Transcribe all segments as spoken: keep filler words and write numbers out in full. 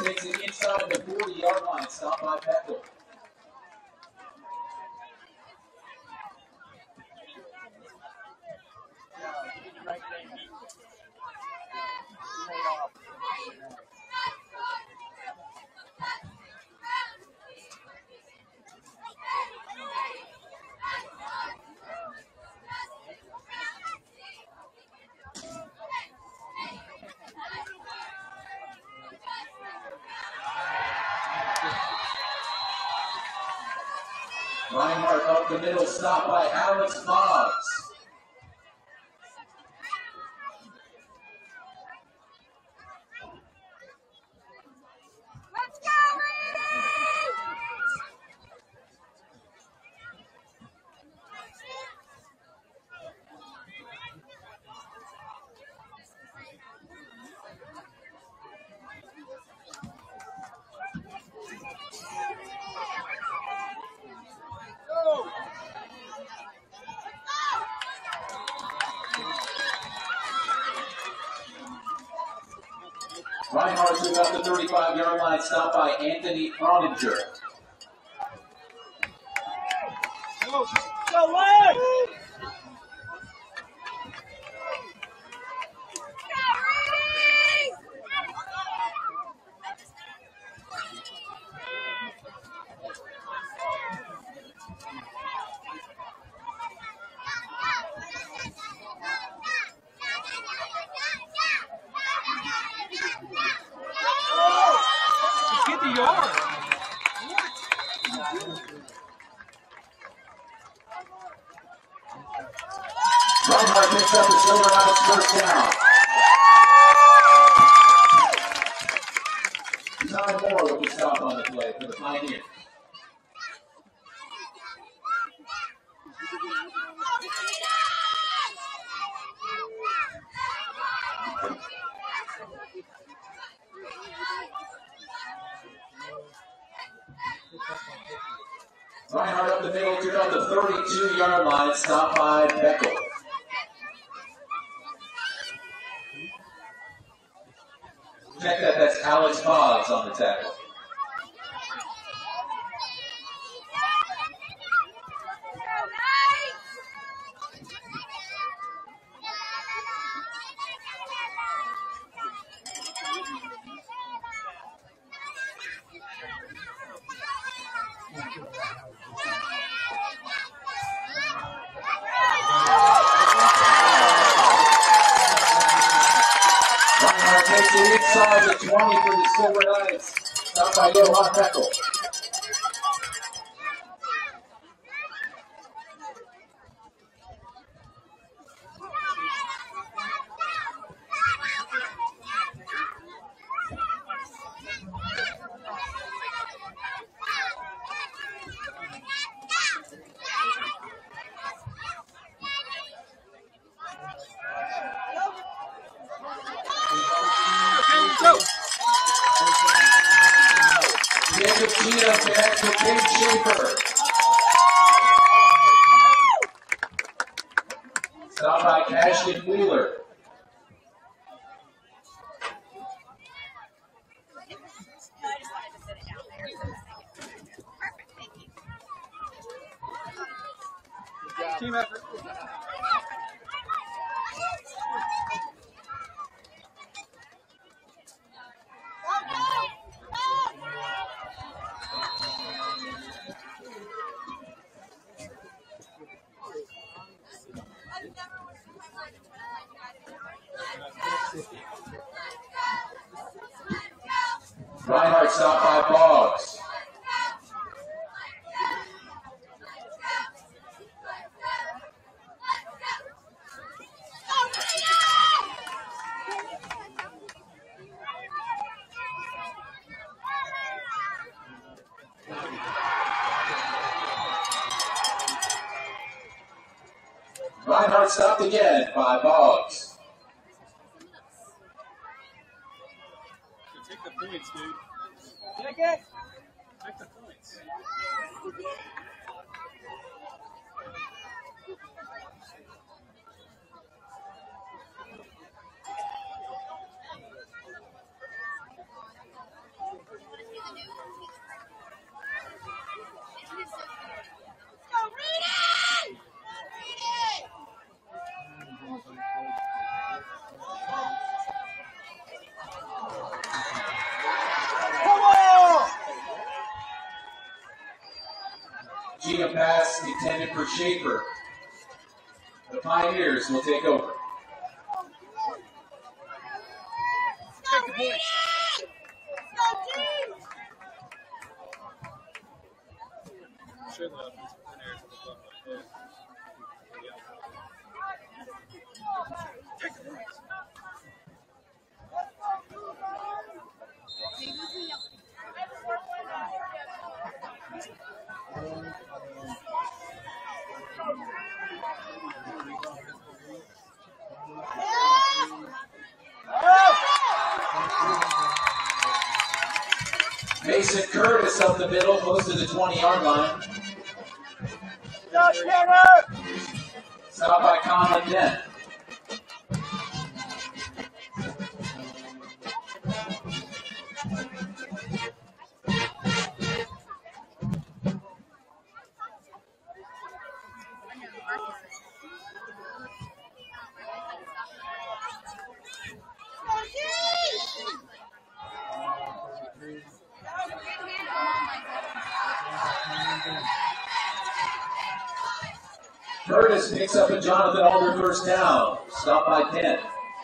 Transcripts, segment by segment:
takes it inside the forty-yard line. Stop by Peckle. Reinhardt up the middle, stopped by Alex Boggs. Let's go, Reinhardt took up the thirty-five-yard line, stopped by Anthony Oninger. Go, go, leg! Get the yard. Reinhardt picks up the Silver Knights first down. Nine more with the stop on the play for the Pioneers. Reinhardt up the middle, took on the thirty-two-yard line, stopped by Beckel. Check that, that's Alex Boggs on the tackle. Reinhardt takes it inside the twenty for the Silver Knights. Stopped by Johan Beckel. Jacob Cheatham connects with Kate Schaefer. Stopped by Ashton Wheeler. Team effort. Reinhardt stopped by Boggs. Reinhardt stopped again by Boggs. Take the points, dude. Take it. Take the points. pass intended for Schaefer. The Pioneers will take over. Take the points. Sure, the offensive coordinator to the club like that. Take the points. Mason Curtis up the middle, close to the twenty-yard line. Stop by Conlon Dent. Curtis picks up a Jonathan Alder first down. Stop by Dent.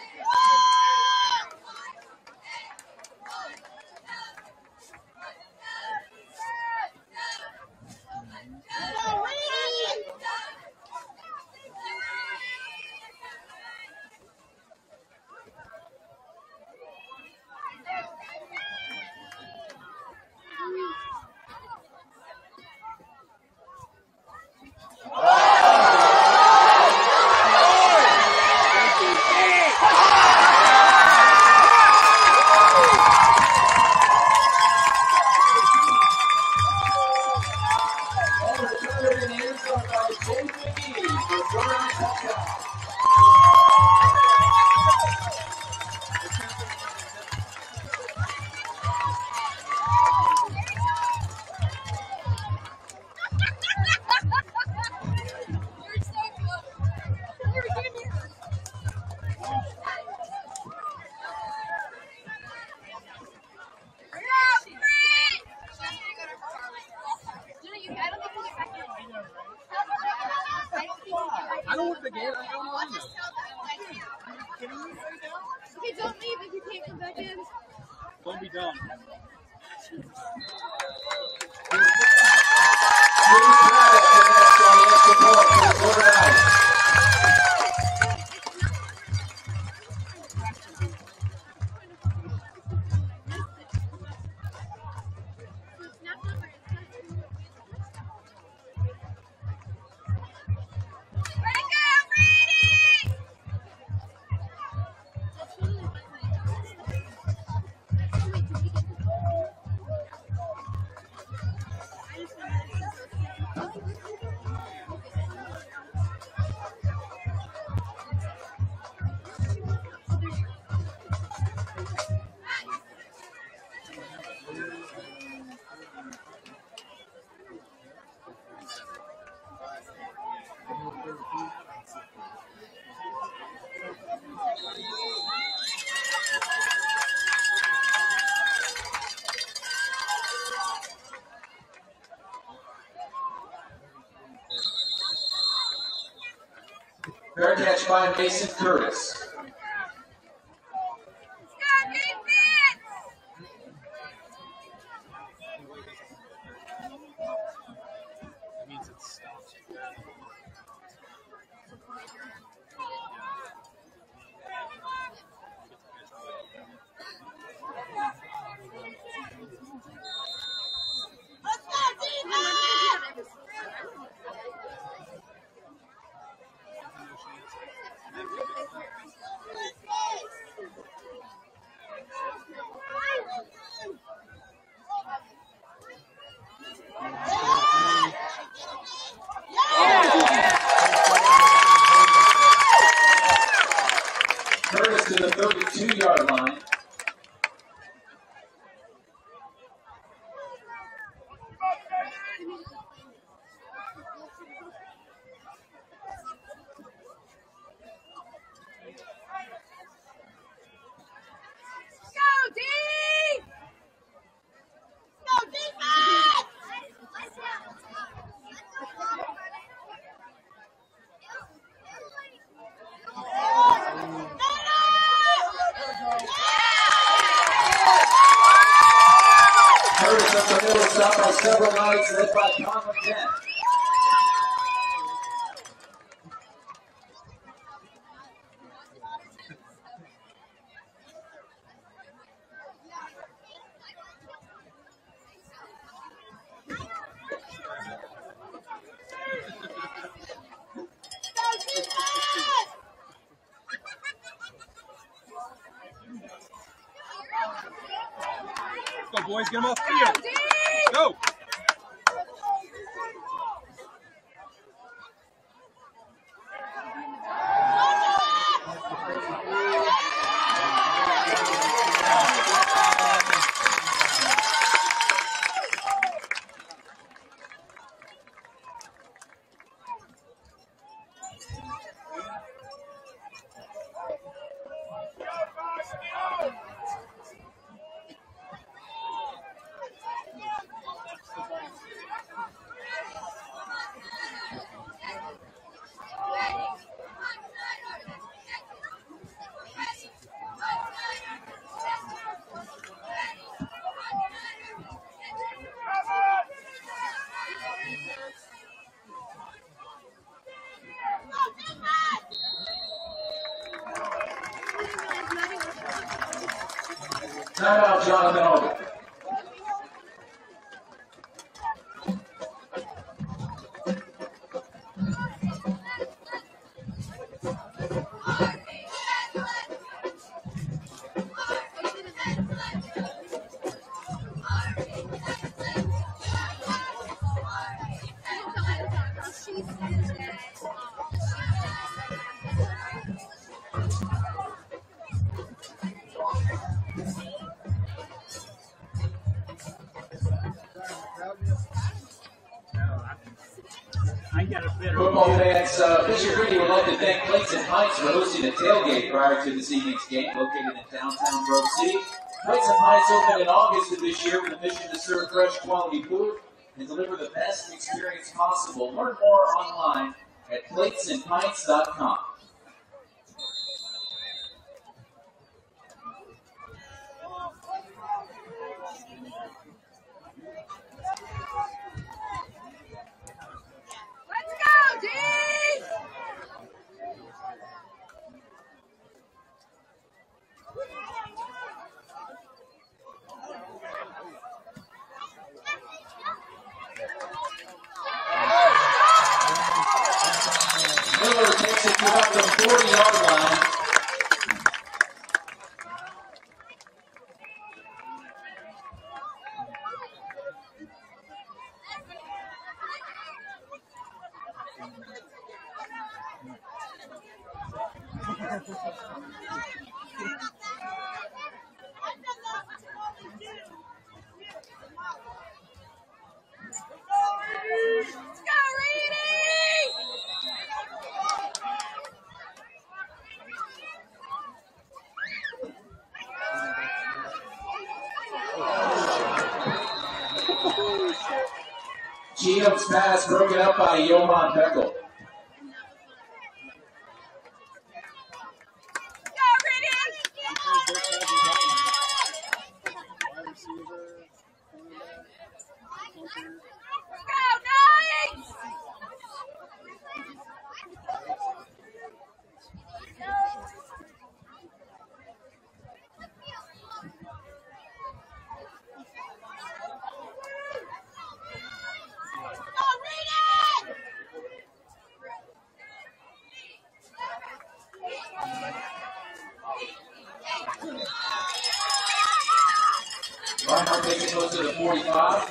I don't want the game. I don't know. Okay, don't leave if you can't come back in. Don't be dumb. Fair catch by Mason Curtis. That means it stops. Curtis to the thirty-two-yard line. up the middle, stopped by several knights, led by Conlon ten. Go, boys, get them off field. Go. Timeout, Jonathan Alder. Football fans, uh, Fisher Green would like to thank Plates and Pints for hosting a tailgate prior to this evening's game, located in downtown Grove City. Plates and Pints opened in August of this year with a mission to serve fresh, quality food and deliver the best experience possible. Learn more online at plates and pints dot com. Miller takes it to about the forty-yard line. Cheatham's pass broken up by Johan Beckel. Reinhardt takes it close to the forty-five.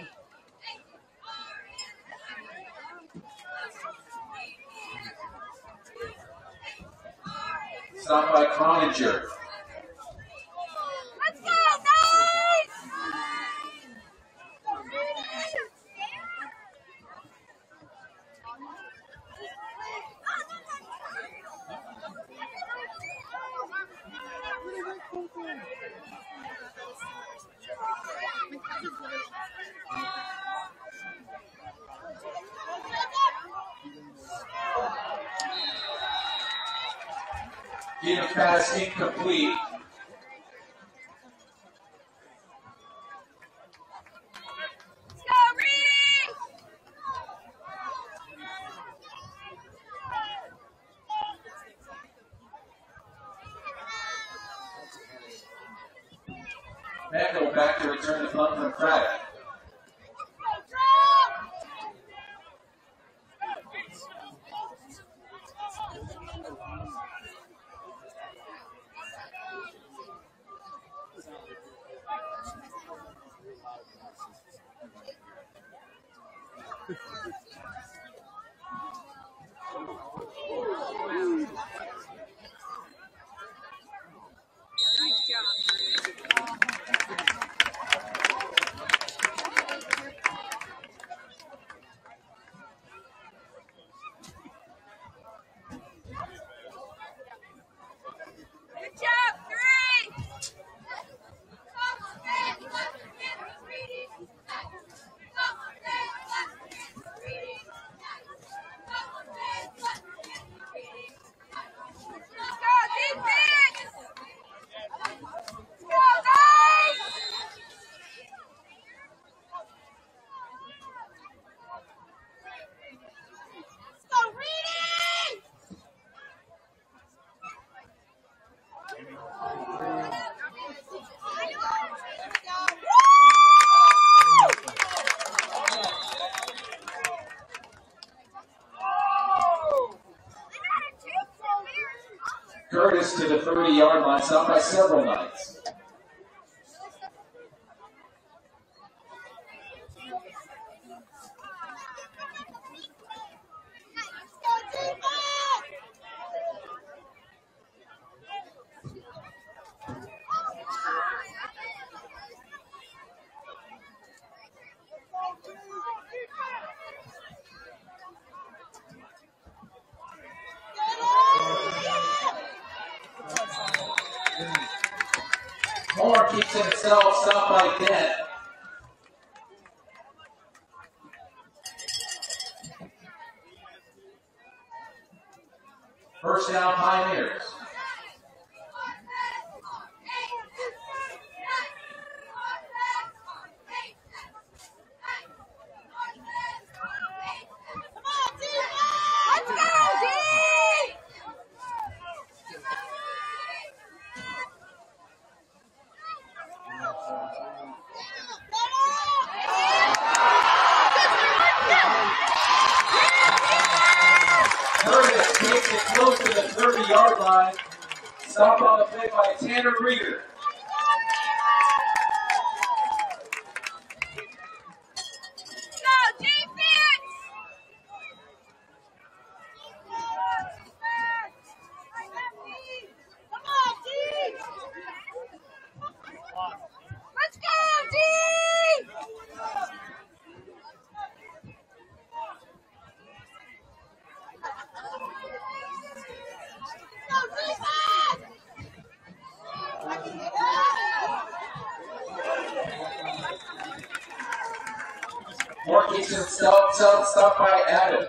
Stopped by Croninger. Let's go, guys! Cheatham's pass incomplete. Meckel back to return the punt from Craddock. Curtis to the thirty-yard line, stopped by several Knights. Moore keeps it himself, stopped by Dent. First down, Pioneers. Close to the thirty-yard line. Stopped on the play by Tanner Reeder. Go defense! Come on, D! Let's go, D! Moore keeps himself, self stopped by Adam.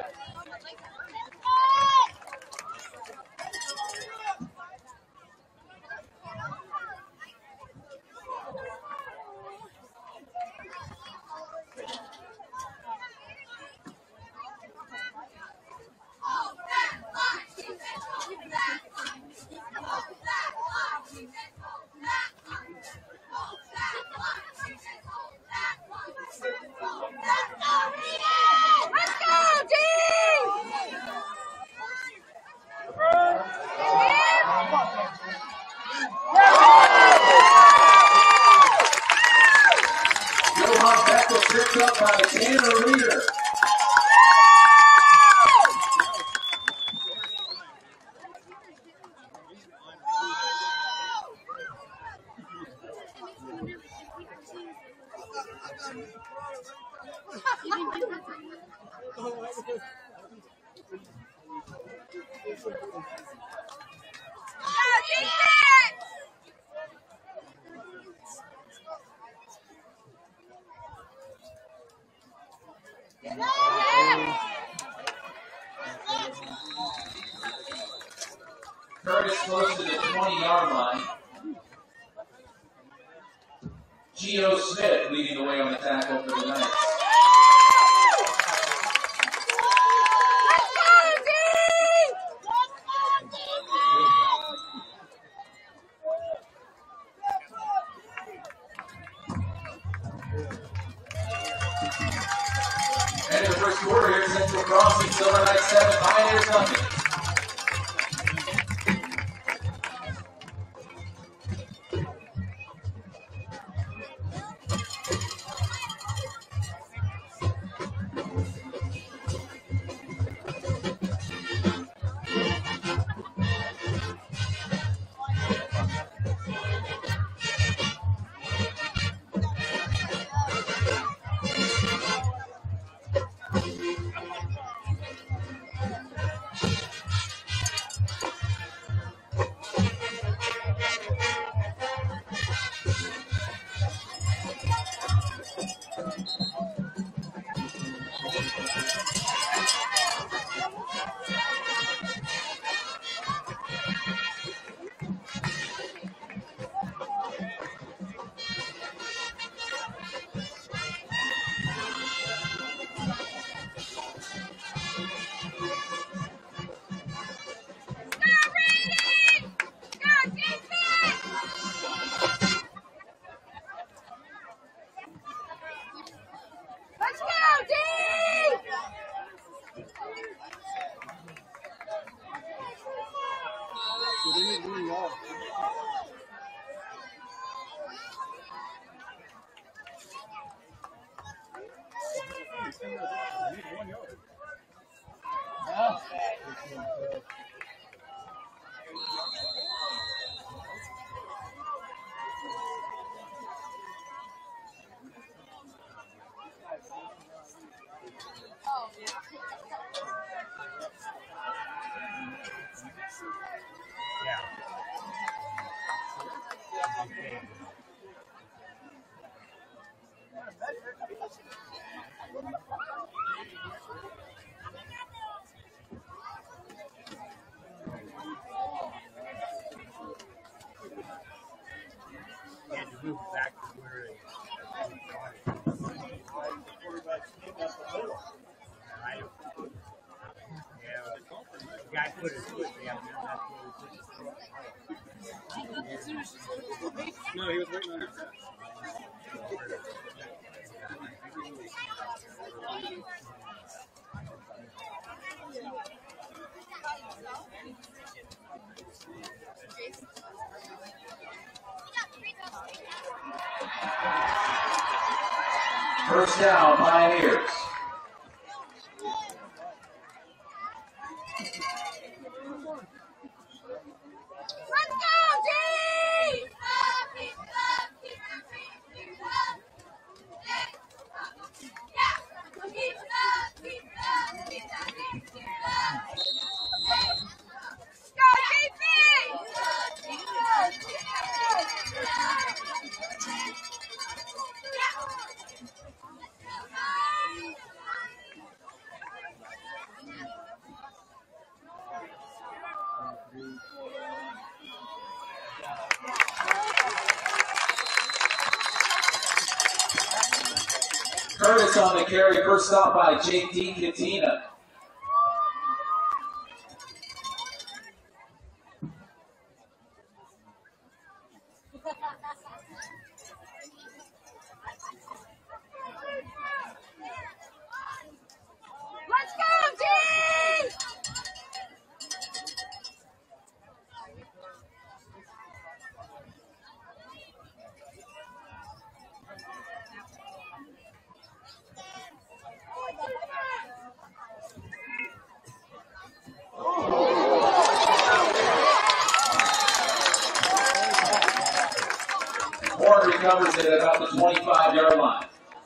Tripped up by Tanner Reeder. Curtis close to the twenty-yard line. Gio Smith leading the way on the tackle for the Knights. crossing, Silver Knights seven, Pioneers nothing. Let's go, D! Move back to where it yeah, the guy put his foot down there. No, he was waiting on it. First down, Pioneers. Let's go, D! Go, Curtis on the carry, first stop by J T Katina. Let's go, D! Horn recovers it at about the twenty-five yard line.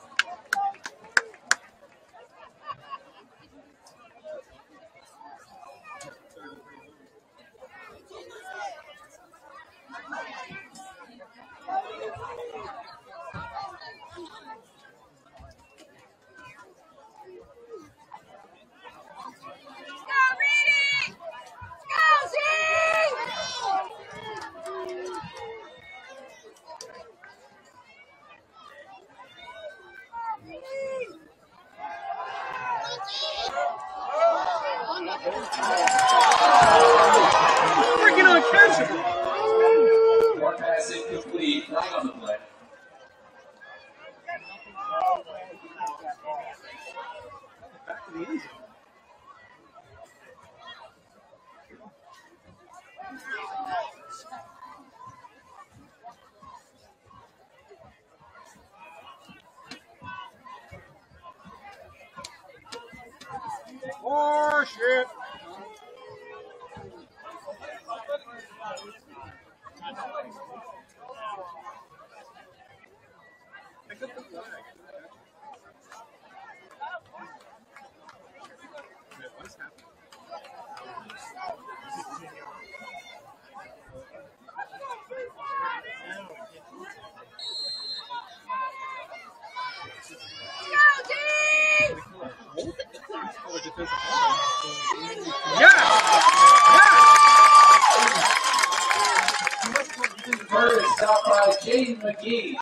Freaking uncatchable! One pass incomplete, flag on the play. Back to the end zone. Oh, shit. Pick up the flag. What's happening? Go, team! Yeah! Third is stopped by Jaden McGee.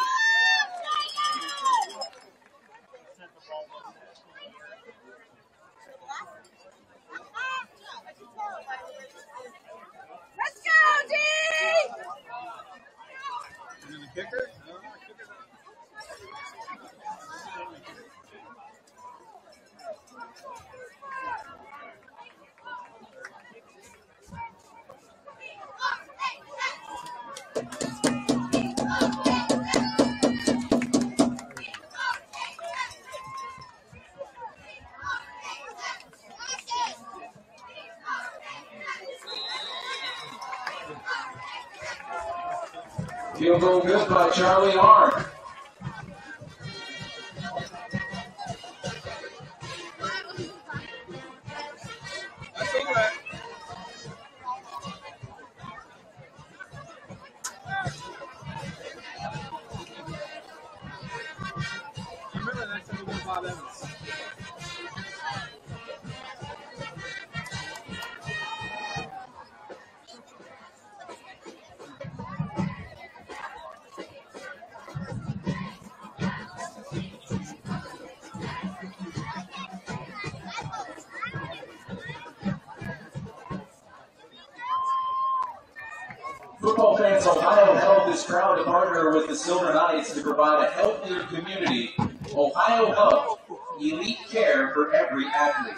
Let's go, team! And then the kicker? No, no, kicker. Field goal good by Charlie Arm. That's all right. Remember the next time we go to Bob Evans. Football fans, Ohio Health is proud to partner with the Silver Knights to provide a healthier community. Ohio Health, elite care for every athlete.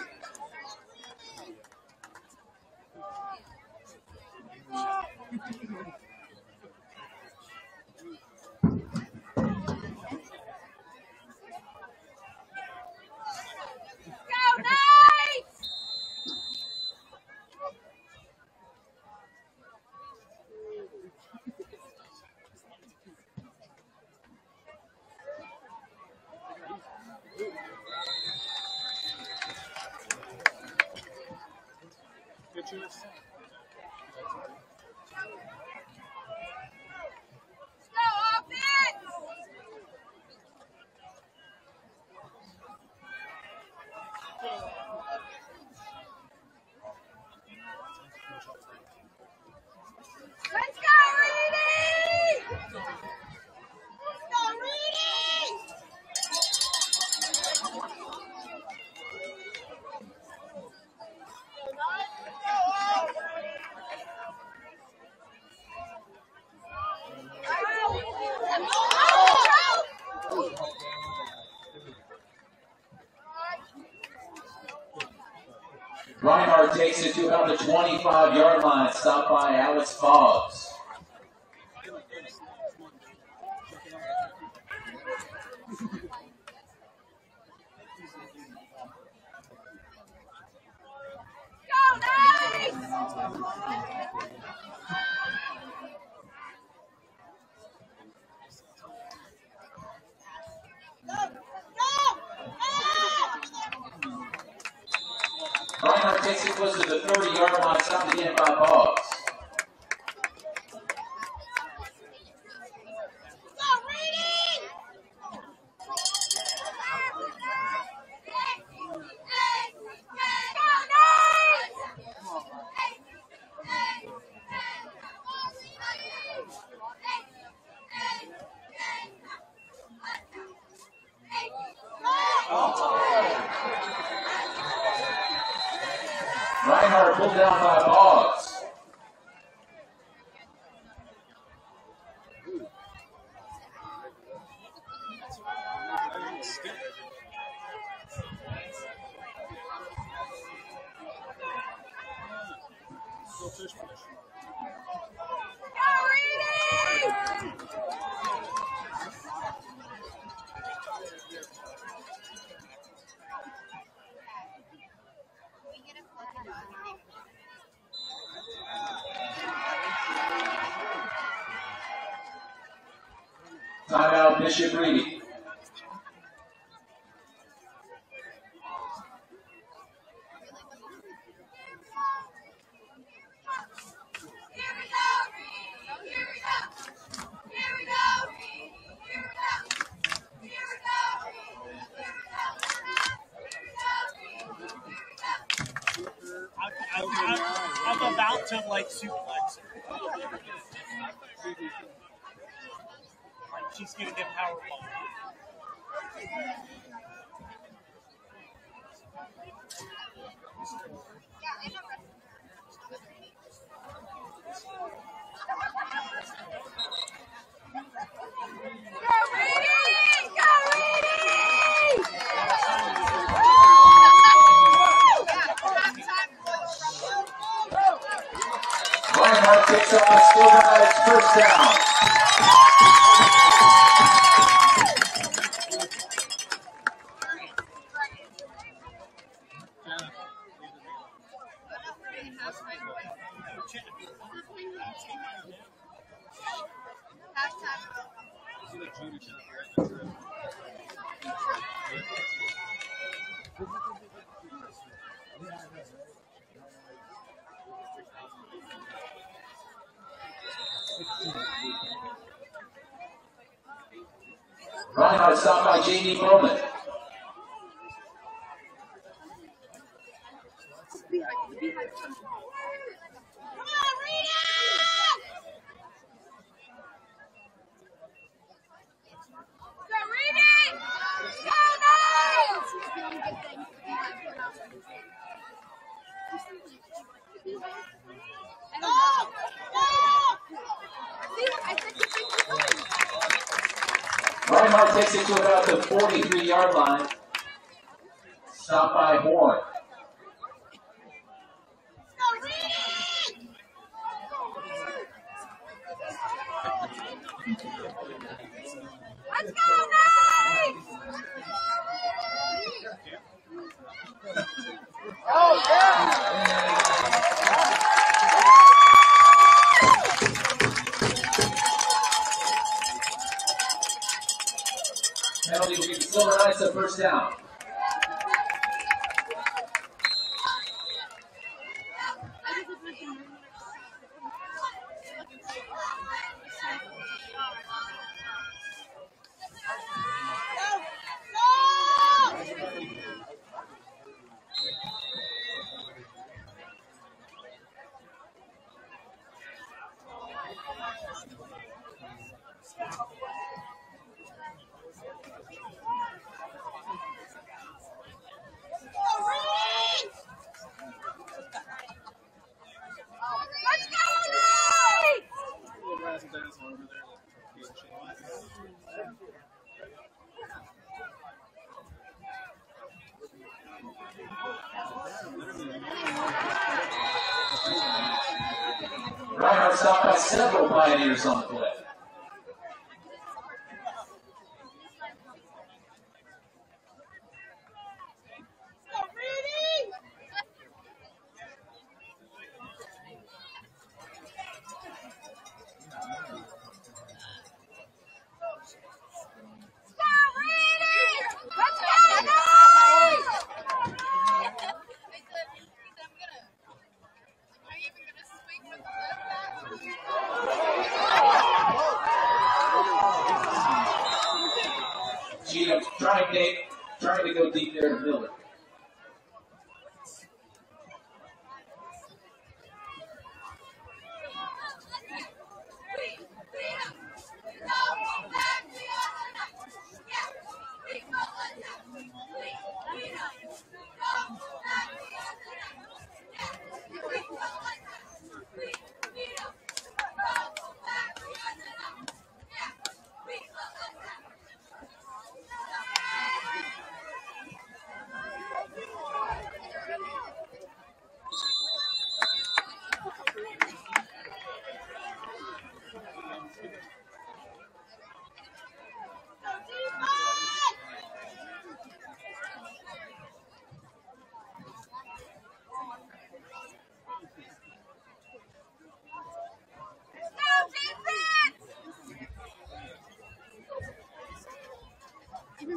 Go, Knights! Pictures. Go, offense! Let's go, Reedy! Let's go, Reedy! Reinhardt takes it to about the twenty-five yard line, stopped by Alex Boggs. Go, Knights! Reinhardt takes it close to the thirty yard line, stopped again by Boggs. Go, Reedy! Go, Knights! Reinhardt pulled down by Boggs. Go fish fish. Go, Reedy! Timeout, Bishop Reedy. I'm, I'm, I'm about to like suplex her. Like she's gonna get power bomb. Reinhardt picks up the Silver Knights first down. Reinhardt stopped by J D Bowman. Reinhardt takes it to about the forty-three yard line. Stopped by Horn. Let's go, Knights! Oh, yeah! Penalty will give the Silver Knights a first down. Reinhardt stopped by several Pioneers on the play. Cheatham trying to, trying to go deep there to Miller.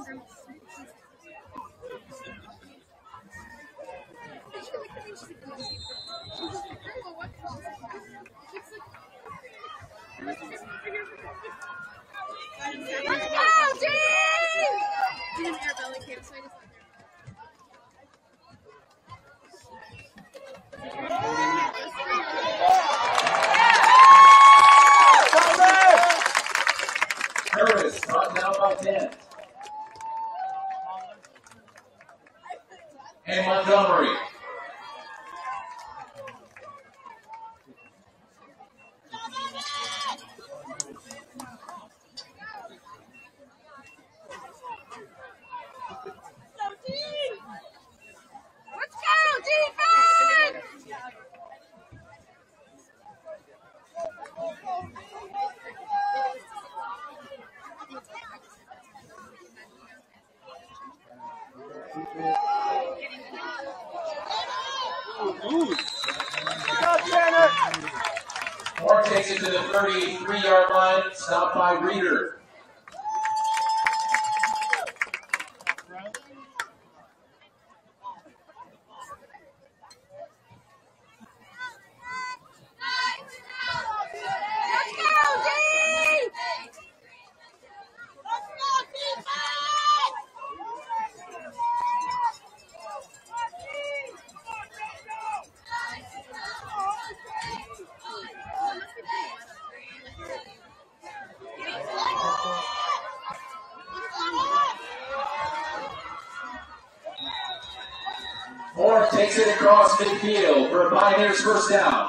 Let's go, team! Curtis brought down by ten. And Montgomery. Let's go, defense! Moore takes it to the thirty-three yard line, stopped by Reeder. Let's go, D! Let's go, defense! Moore takes it across midfield for a Pioneers first down.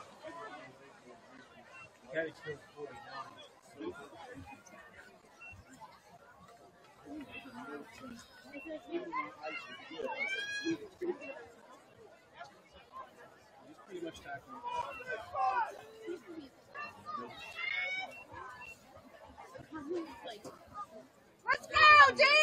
Let's go, D!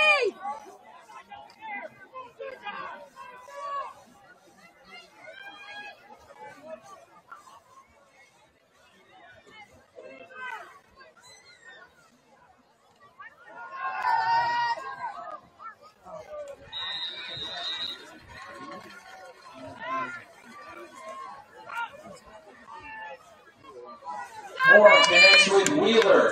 Moore connects with Wheeler.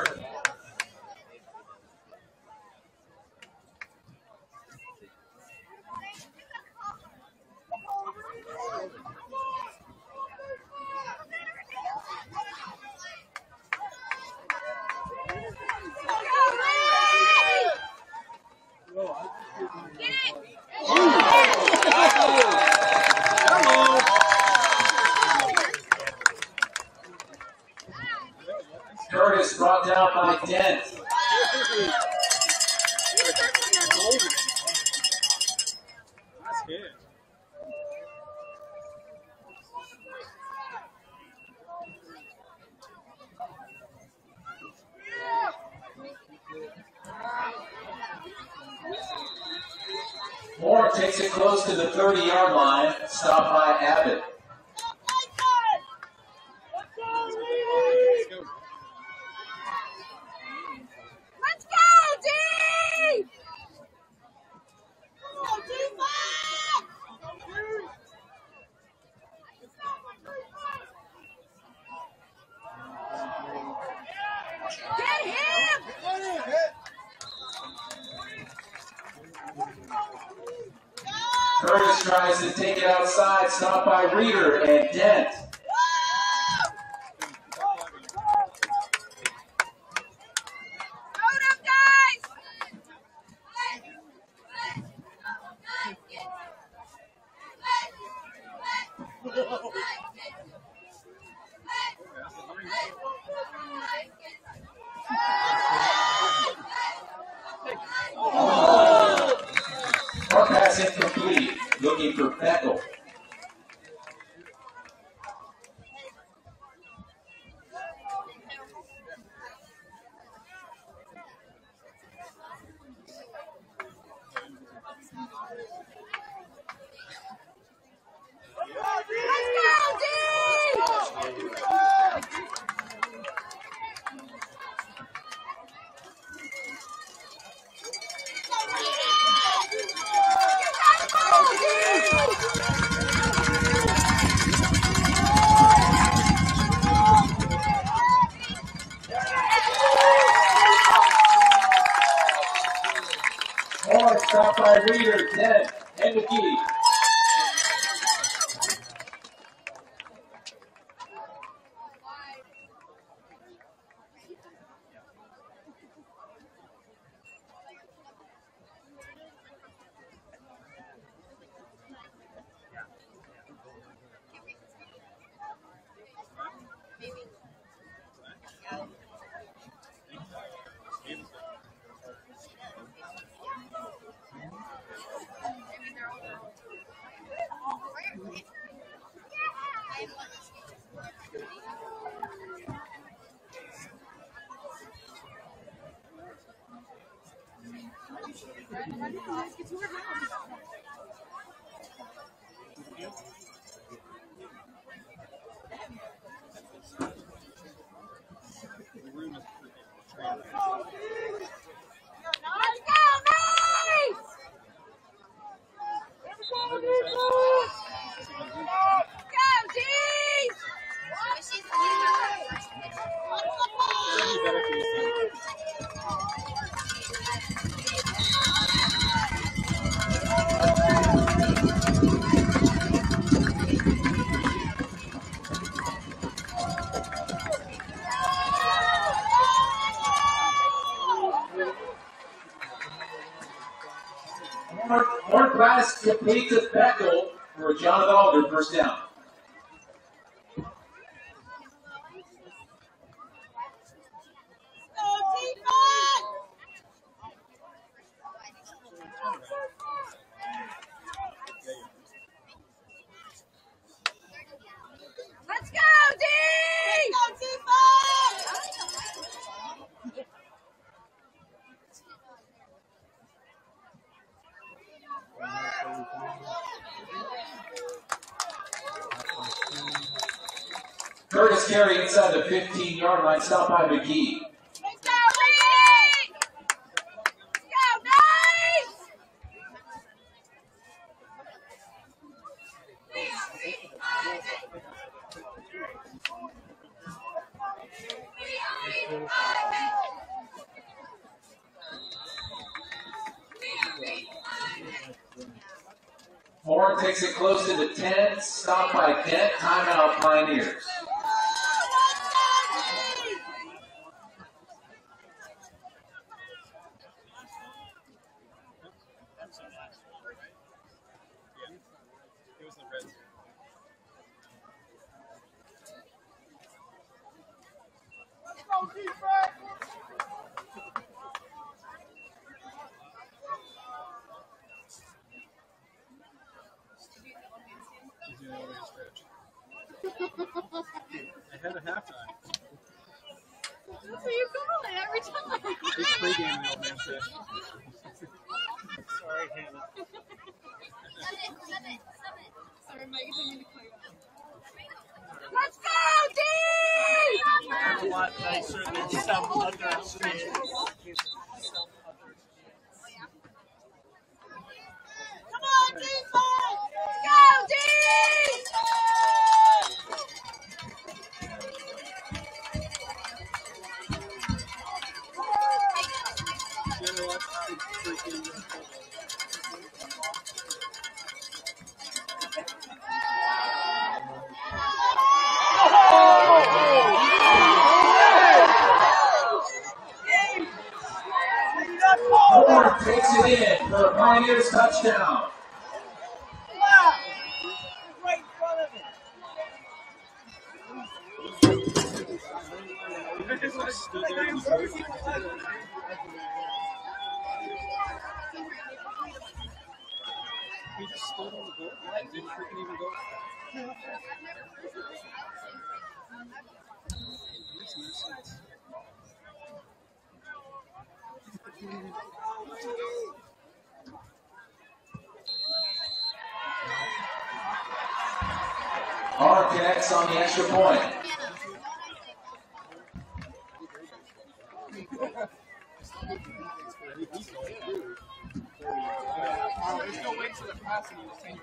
Curtis brought down by ten. Moore takes it close to the thirty yard line, stopped by Abbott. Let's go, D! Get him! Curtis tries to take it outside, stopped by Reeder and Dent. Load up, guys! Our pass incomplete, looking for Beckel. stop by Reader, ten, and McGee. Horn pass complete to Beckel for Jonathan Alder, first down. Let's go, D! Let's go, Curtis carry inside the fifteen-yard line, stop by McGee. Let's go, Reed! Let's go, nice! Horn takes it close to the ten, stop by Kent, timeout Pioneers. Ahead of halftime. That's what you call it every time. It's pregame, the old man said. Sorry, Hannah. Sorry, Mike, I didn't mean to call you out. Let's go, D! It's a lot nicer than some other kids. Come on, defense! Let's go, D! You know what? It's freaking. Horn takes it in for a Pioneers touchdown. Right in front of He just stood on the goal line, didn't freaking even go. Makes no sense. Horn connects on the extra point. There's no way to the passing in the same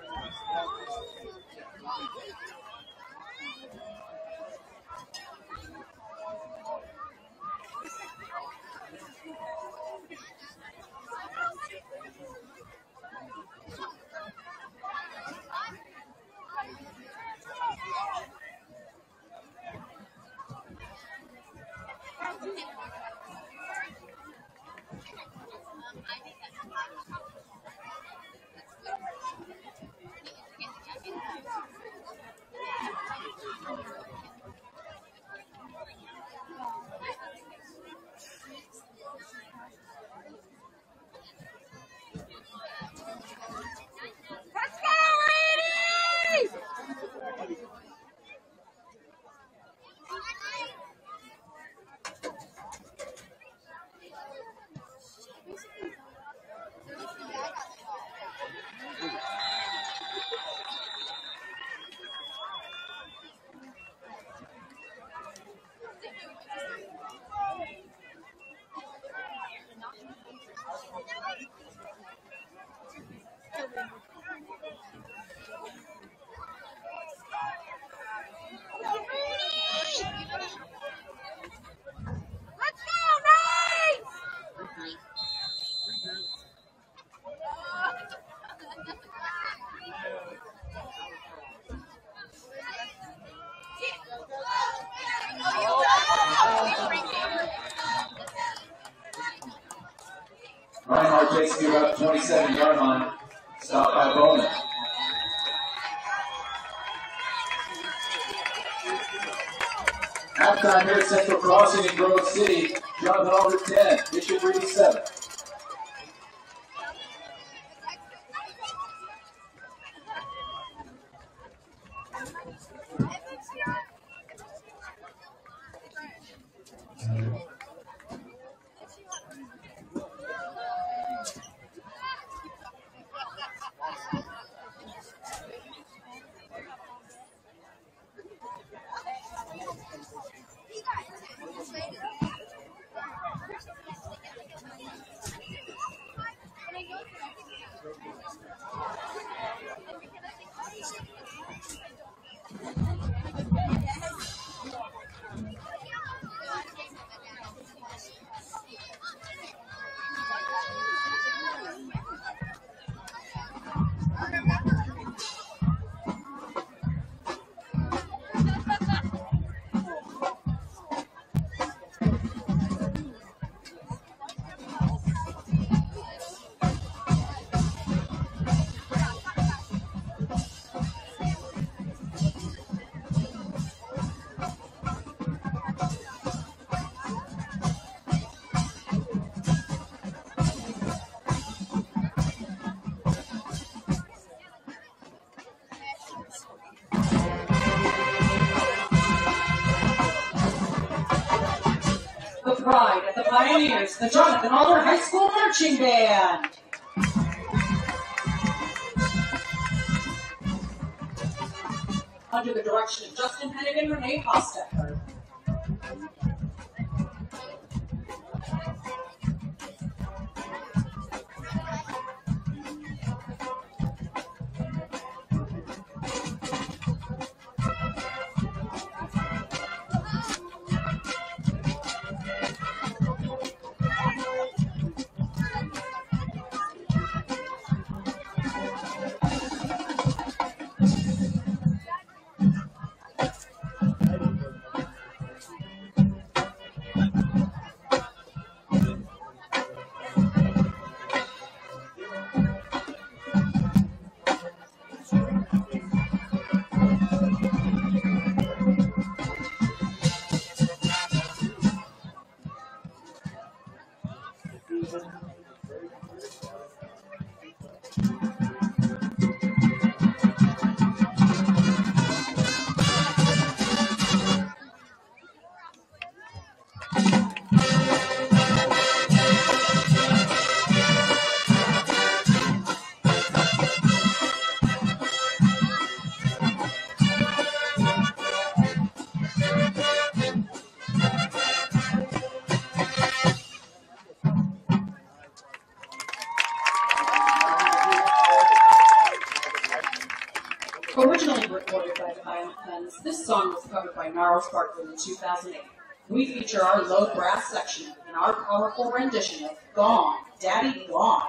Reinhardt takes it about the twenty-seven yard line. Stopped by Bowman. Halftime here at Central Crossing in Grove City. Jonathan Alder ten, Bishop Reed seven. Pride of the Pioneers, the Jonathan Alder High School Marching Band. Under the direction of Justin Hennig and Renee Hostetter. Originally recorded by the Violent Femmes, this song was covered by Gnarls Barkley in two thousand eight. We feature our low brass section in our powerful rendition of Gone, Daddy Gone.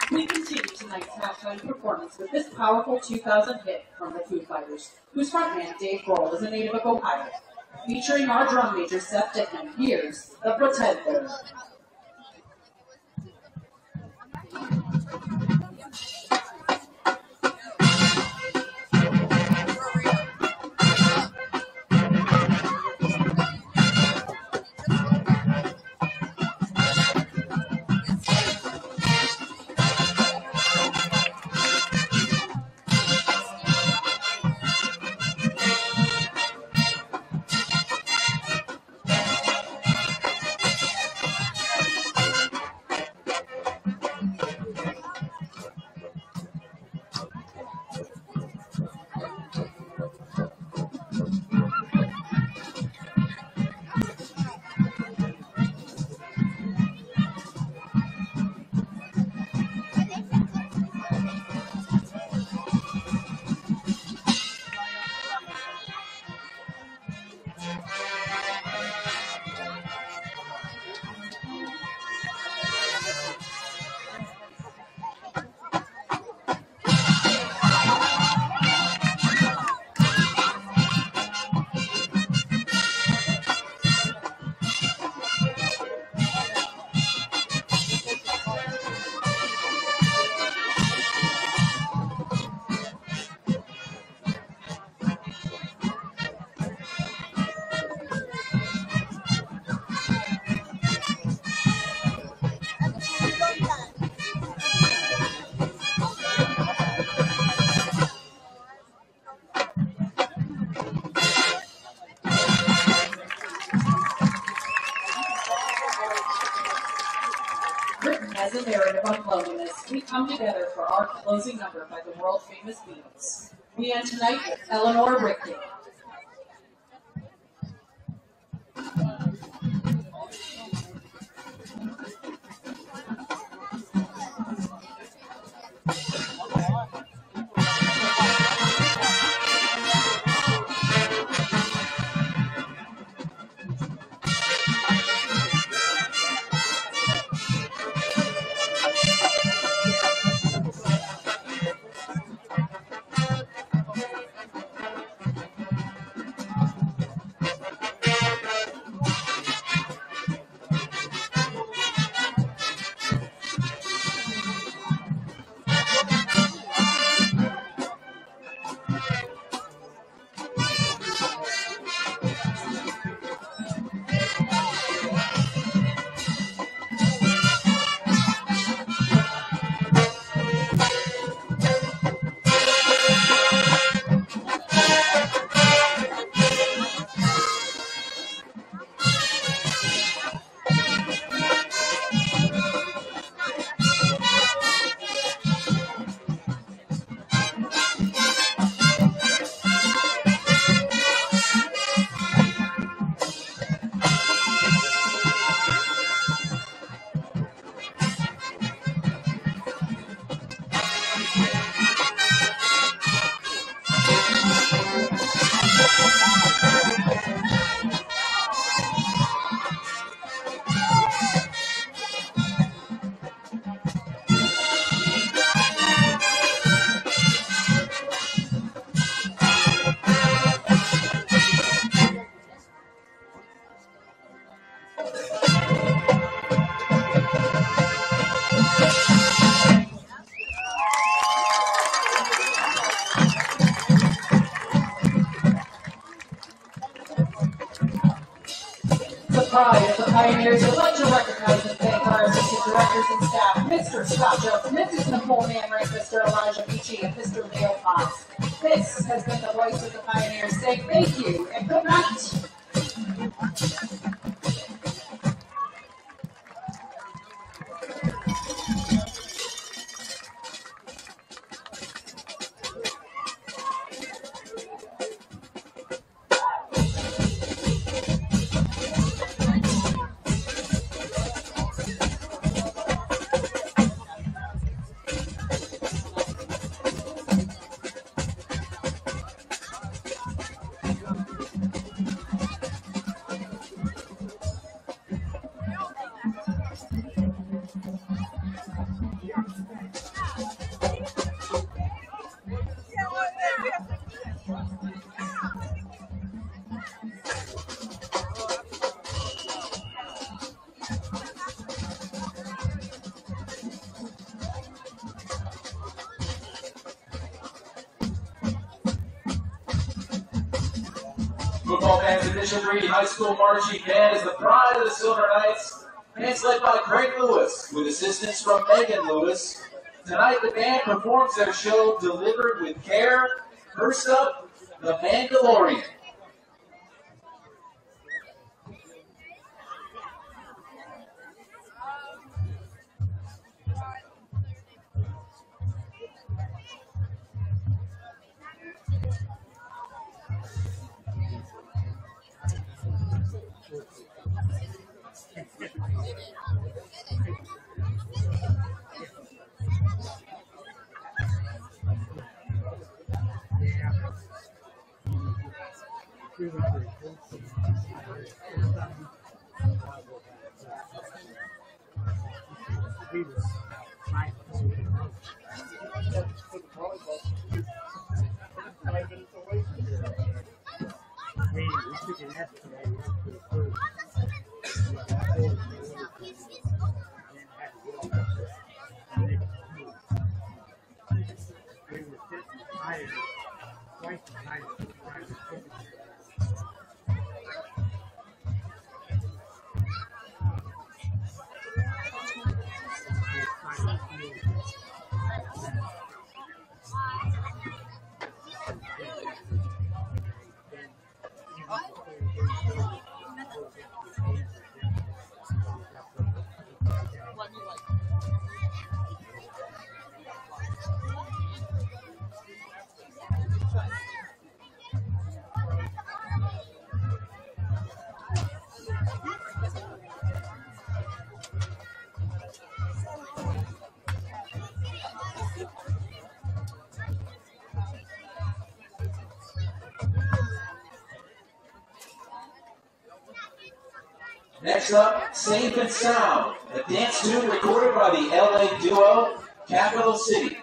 We continue tonight's halftime performance with this powerful two thousand hit from the Foo Fighters, whose frontman, Dave Grohl, is a native of Ohio. Featuring our drum major, Seth Dickman, here's The Pretender. As a narrative of loneliness, we come together for our closing number by the world-famous Beatles. We end tonight with Eleanor Rigby. Pride of the Pioneers would like to recognize and thank our assistant directors and staff, Mister Scott Jones, Missus Nicole Manrick, Mister Elijah Beachy, and Mister Leo Potts. This has been the Voice of the Pioneers saying thank you and good night. Football fans, Division three High School Marching Band is the pride of the Silver Knights. Bands led by Craig Lewis, with assistance from Megan Lewis. Tonight, the band performs their show delivered with care. First up, the Mandalorian. Next up, Safe and Sound, a dance tune recorded by the L A duo Capital Cities.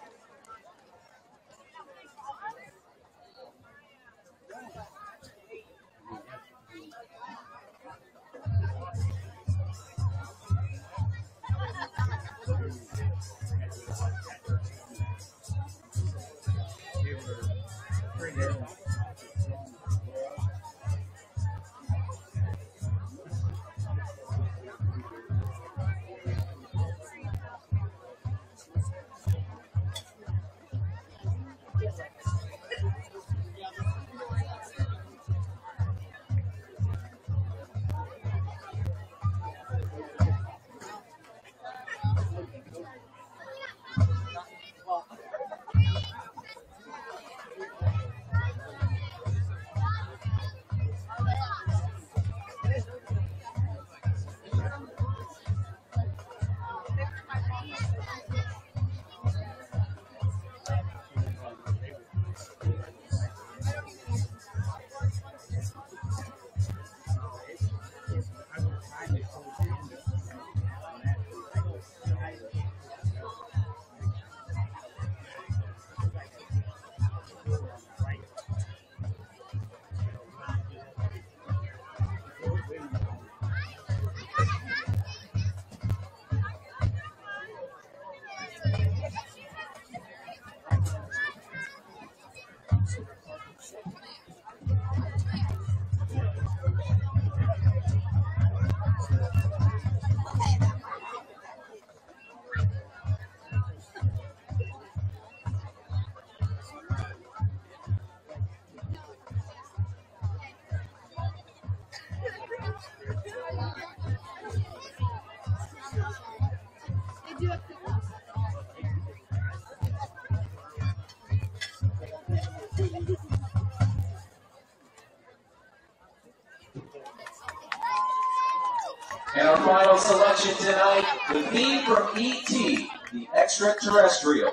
And our final selection tonight, the theme from E T, the extraterrestrial.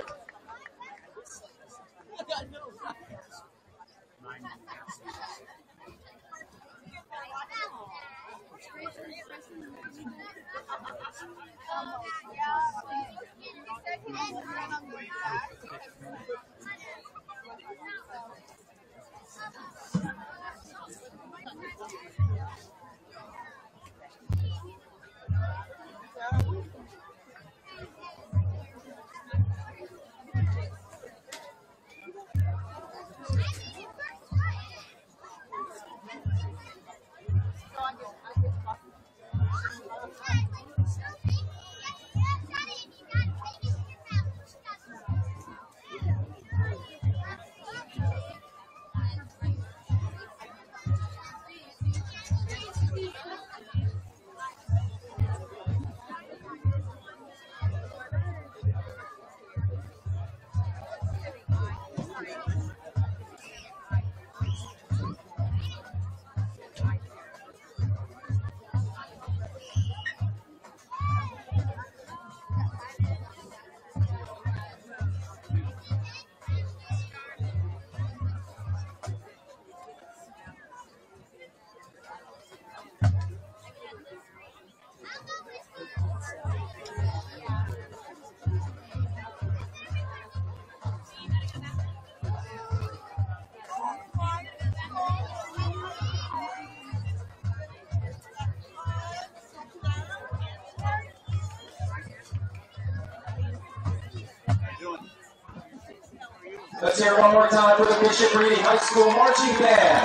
Let's hear it one more time for the Bishop Ready High School Marching Band.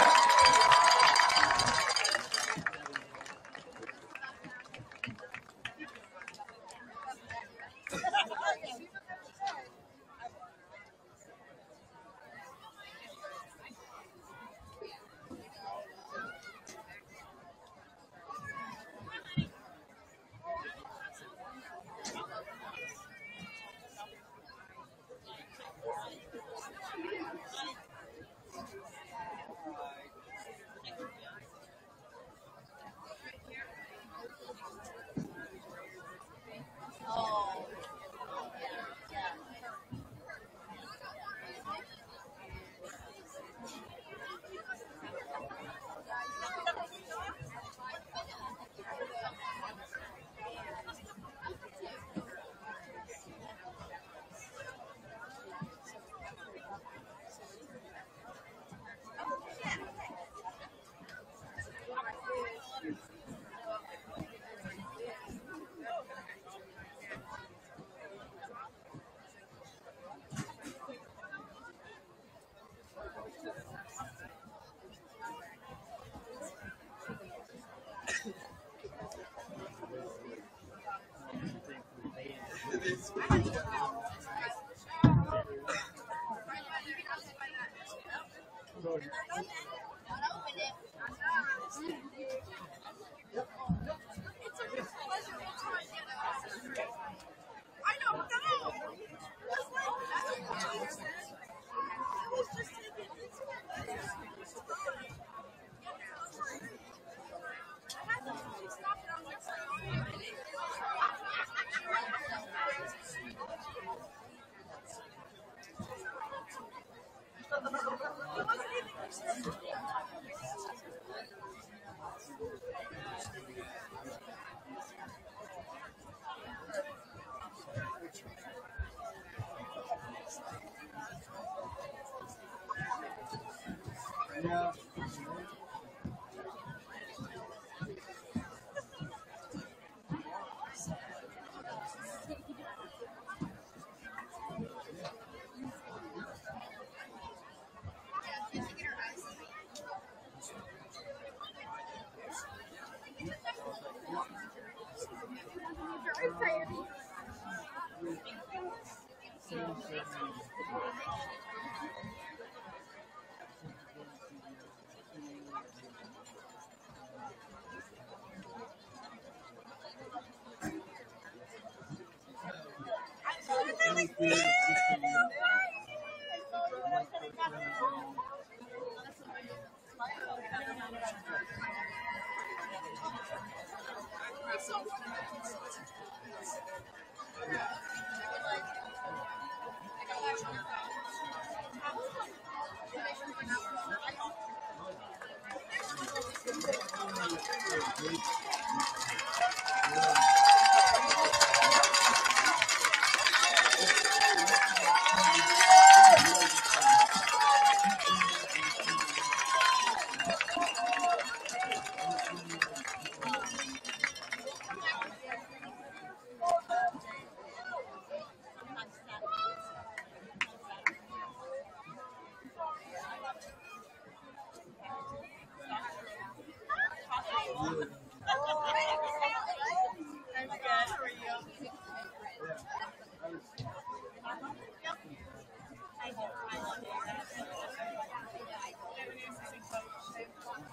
I do. I love it. They're an assistant coach.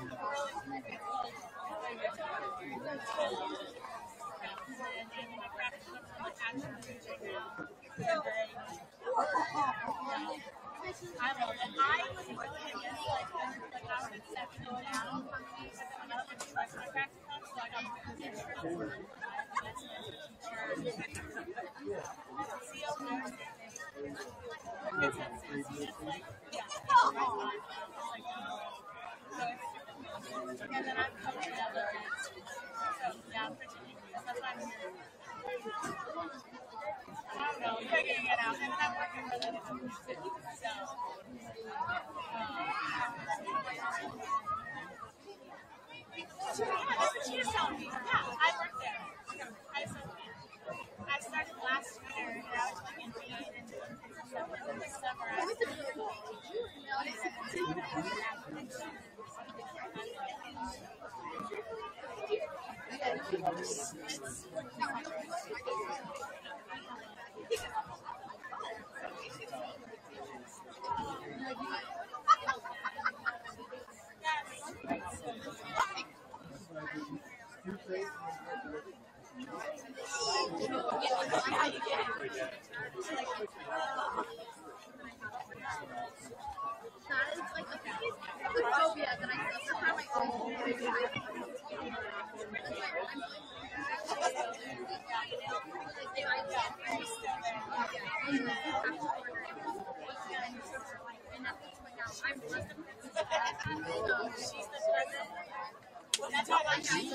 And then my practice comes from the action coaching now. They're great. I love it. I was really against like like I was exceptional down. I'm not going to trust my practice coach, so I got to do this. See over there. It's like, yeah, and then I'm coaching other kids. So, yeah, I'm pretty curious. That's why I'm here. I don't know, figuring it out. And then I'm working with other coaches too. So, yeah, that's what she was telling me. Yeah, I worked there. I said, I started last year, and I was like in June and December. In the summer, I was doing it. That's all I got.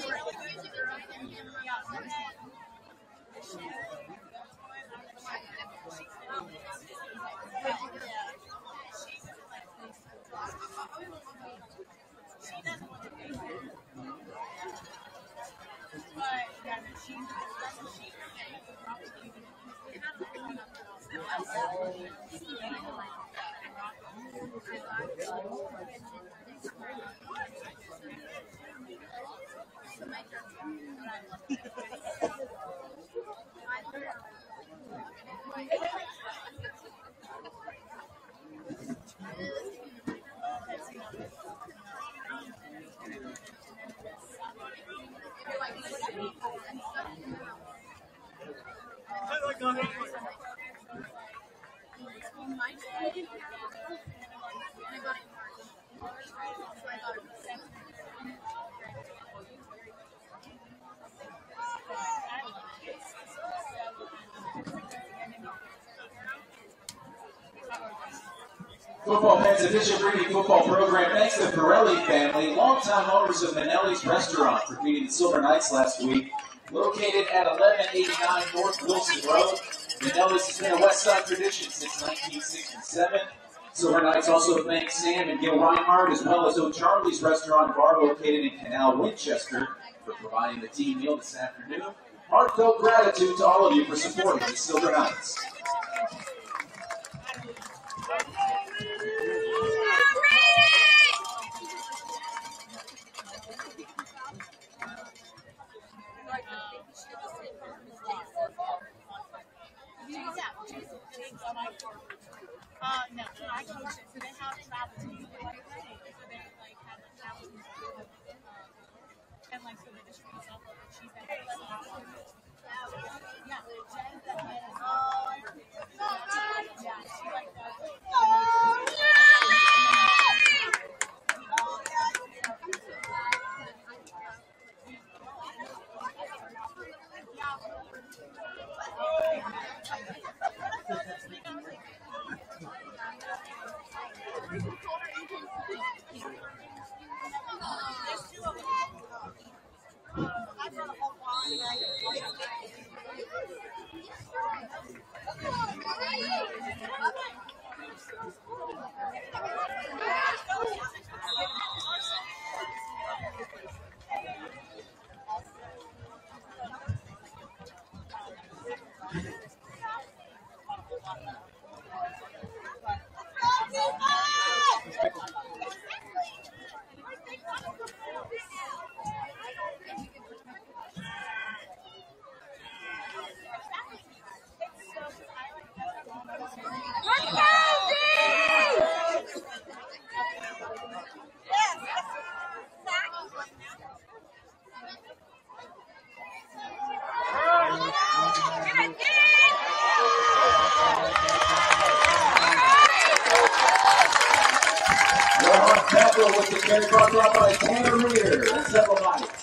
Football fans, official breeding football program thanks to the Pirelli family, longtime owners of Manelli's Restaurant, for feeding the Silver Knights last week. Located at eleven eighty-nine North Wilson Road, Manelli's has been a West Side tradition since nineteen sixty-seven. Silver Knights also thank Sam and Gil Reinhardt, as well as O'Charlie's Restaurant Bar located in Canal, Winchester, for providing the team meal this afternoon. Heartfelt gratitude to all of you for supporting the Silver Knights. Uh, no, I coach it, so they have travel teams. So they like have a travel team. And like, so they distribute stuff like cheese and yeah, oh, yeah, she like that. With the carry brought up by Tanner Rear and several Knights.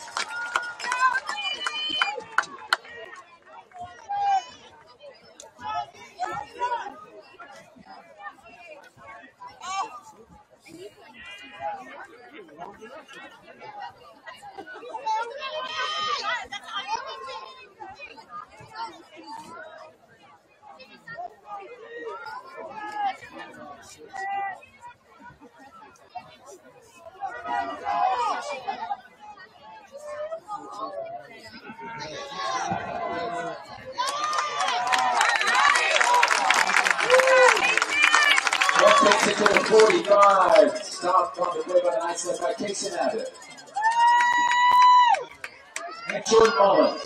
Takes it to the forty-five. Stopped on the play by the Knights led by Casey Abbott. And Jordan Mullins.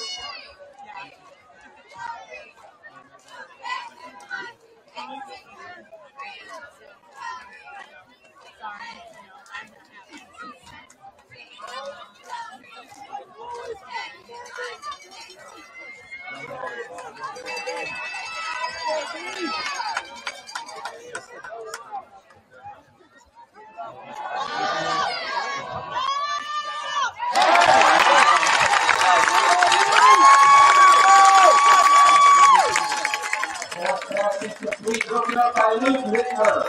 Complete, broken up by Luke Whitmer.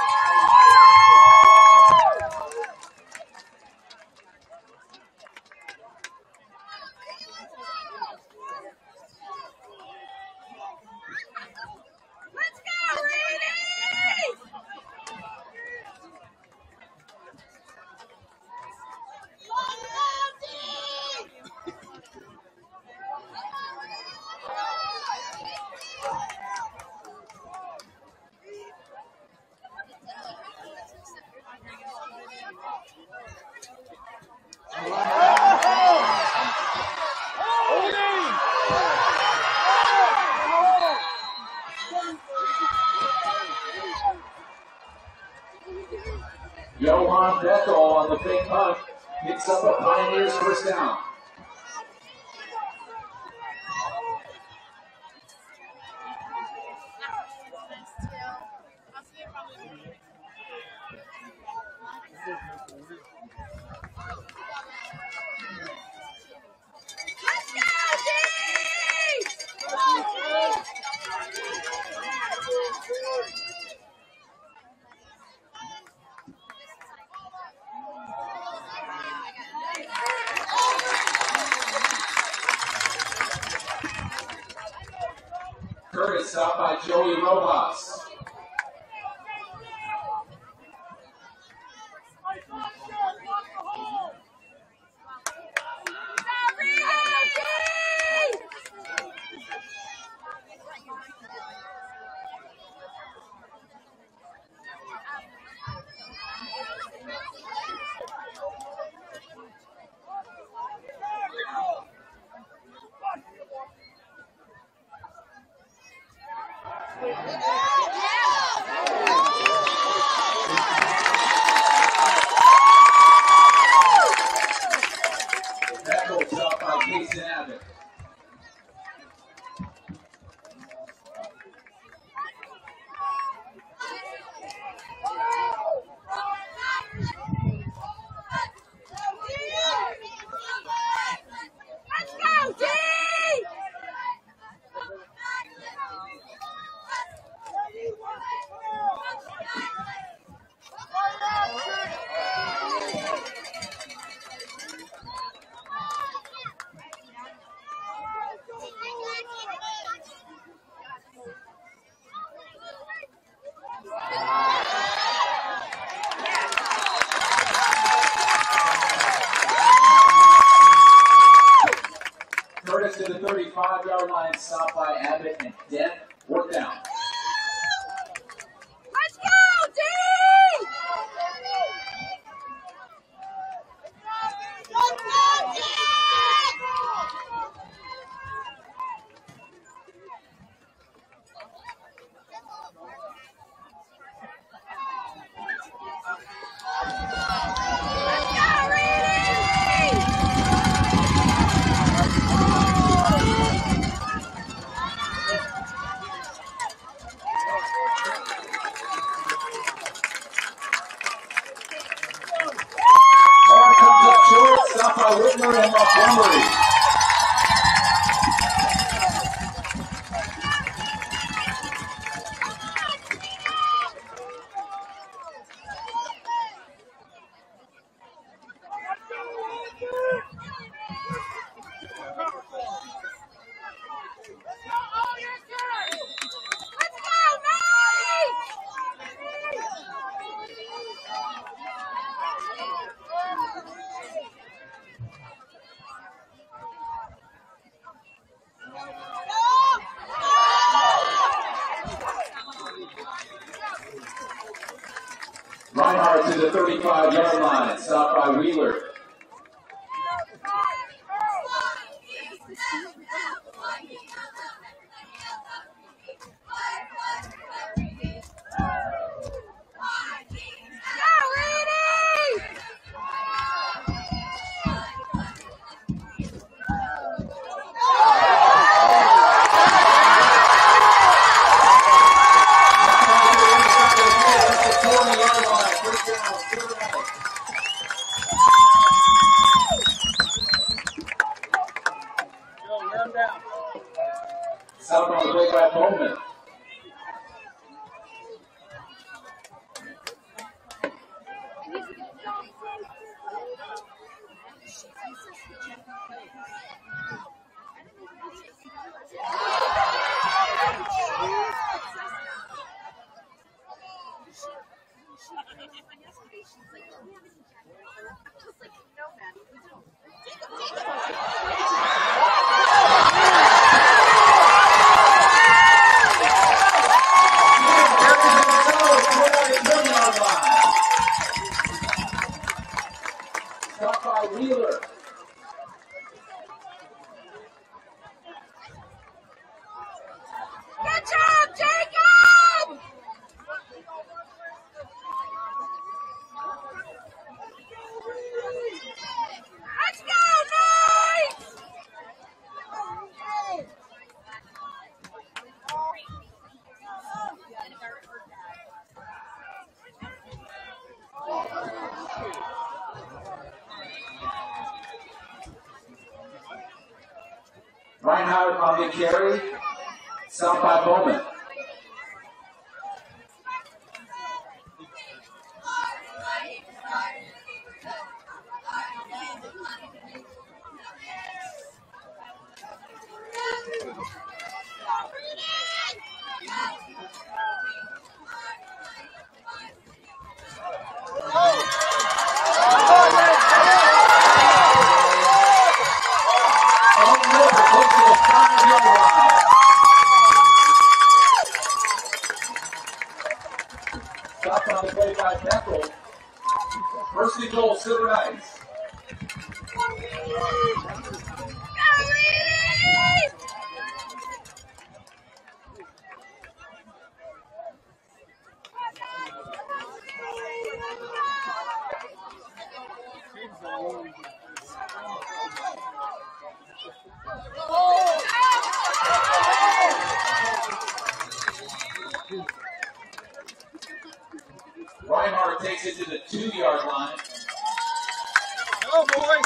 Let's go, ladies! Johan Bethel on the big punt picks up a Pioneers first down. Curtis stopped by Joey Rojas. That goes up by Casey Abbott. Let's go, D! Curtis to the thirty-five yard line, stopped by Abbott and Dent. Fourth down. Let's go, D! Let's go, D! Let's go, Reedy! Montgomery. Reinhardt to the thirty-five yard line, stopped by Wheeler. South on the play by Bowman. Stop by Wheeler. Good job, Jacob! Let's go, Knights! Reinhardt on the carry, stopped by Bowman. Stopped on the play by Bethel. First and goal, Silver Knights. Reinhardt takes it to the two-yard line. Go, boys!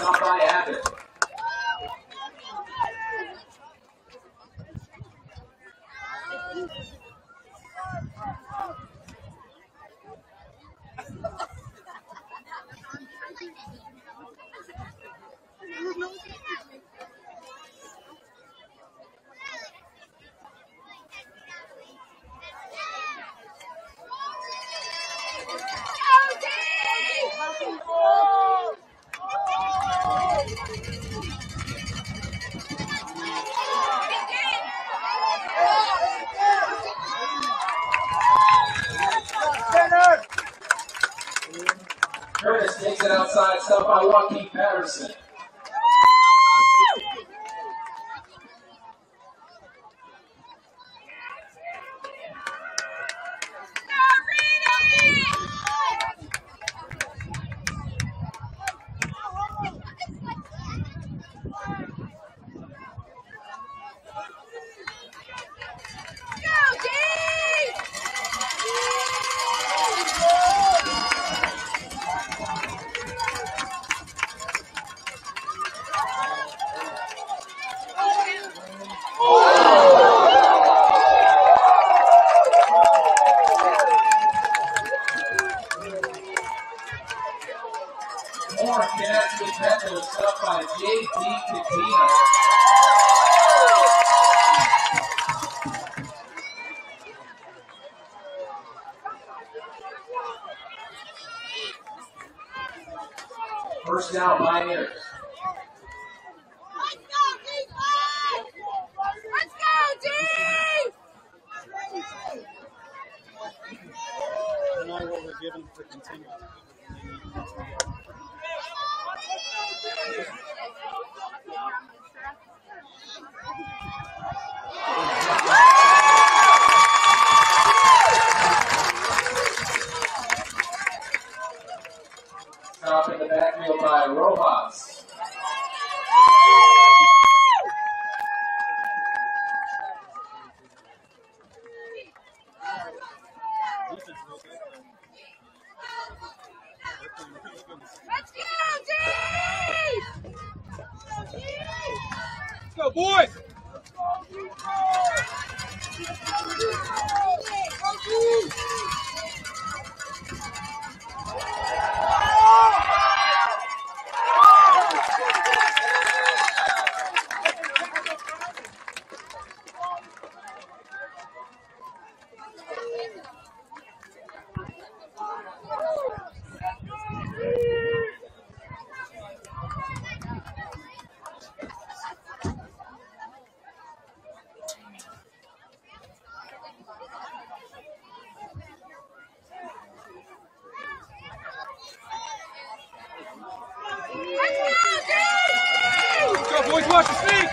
stop by Abbott. Curtis takes it outside, stopped by Joaquin Patterson. More connects with Bethel, stopped by J D Katina. First down, Pioneers. Let's go, D! Let's go, D! I know what we're given for continuing. Stop in the backfield by Rojas. Let's go, D! Let's go, boys! Let's go, boys, watch your feet!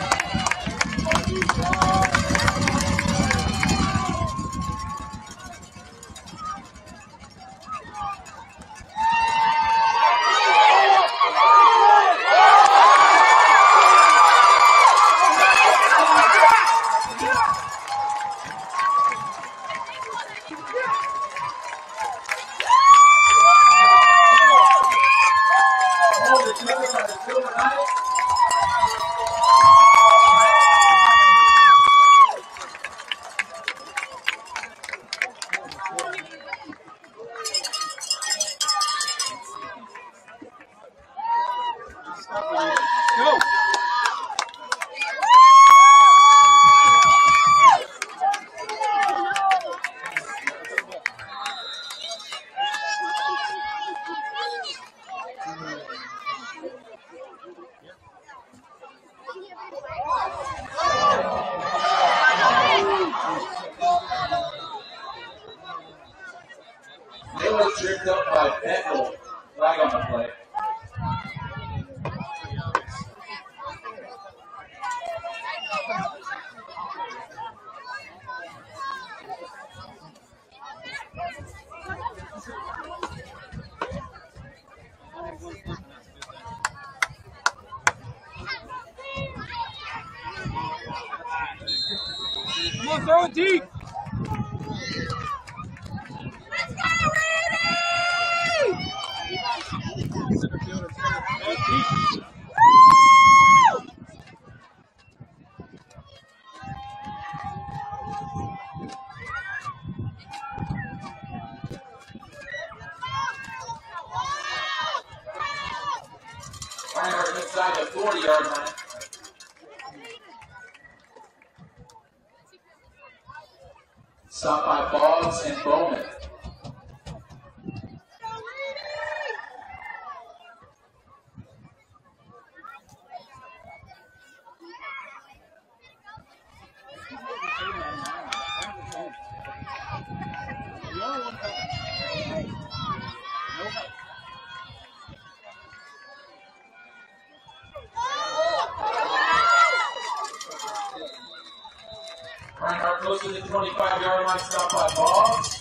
Go! They was tripped up by Bethel. Flag on the play. Come on, throw it deep! Let's go, Rudy! Center fielder, throw it deep. Reinhardt inside the forty-yard line. Stopped by Boggs and Bowman. Reinhardt goes to the twenty-five-yard line, stopped by Boggs.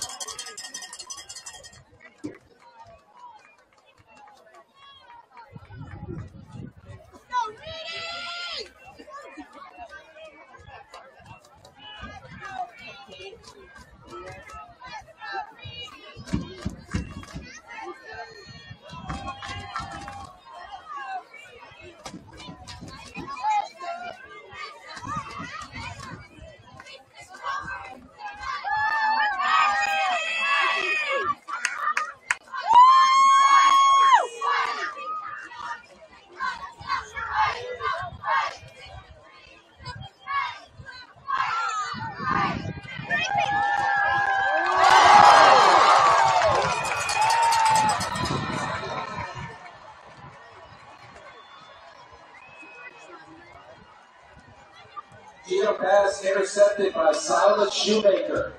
Gino pass intercepted by Silas Shoemaker.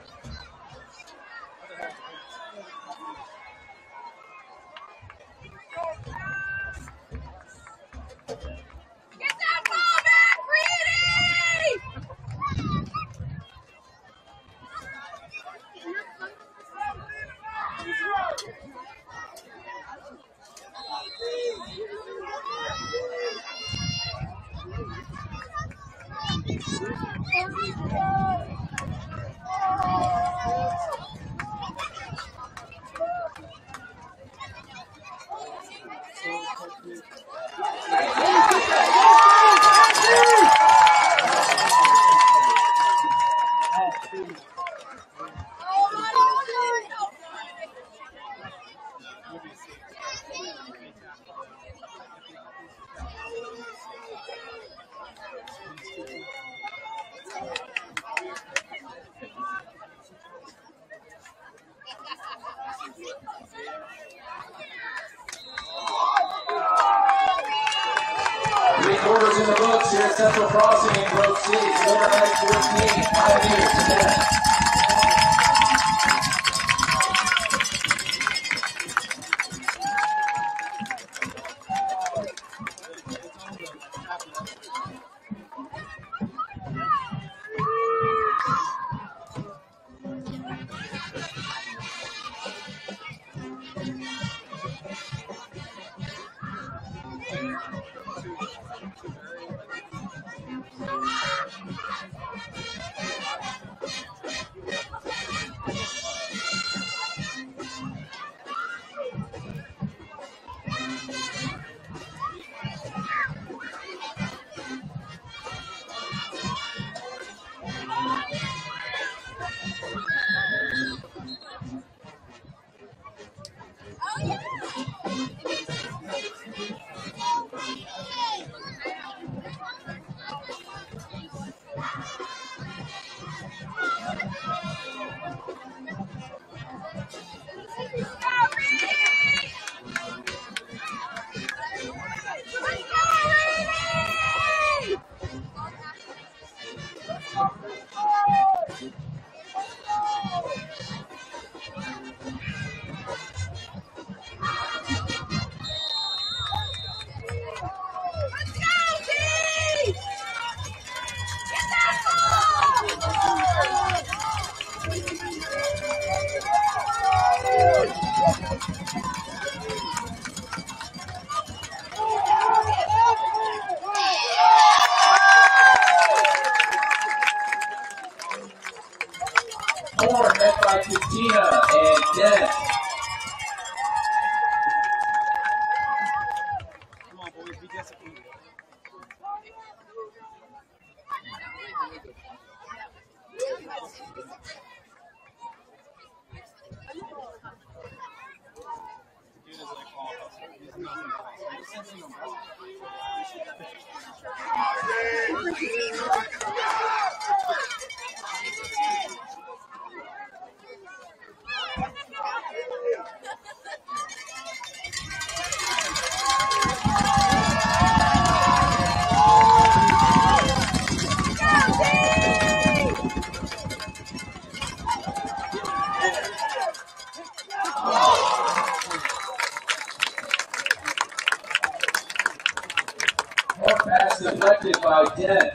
Get that ball back, Reedy! Three quarters in the books here at Central Crossing in Grove City. Silverhead fourteen, Pioneers ten. Four met by Katina and Dennis. Come on, boys, be disciplined. Dude is like all hustle. He's nothing but hustle. Pass deflected by Dent.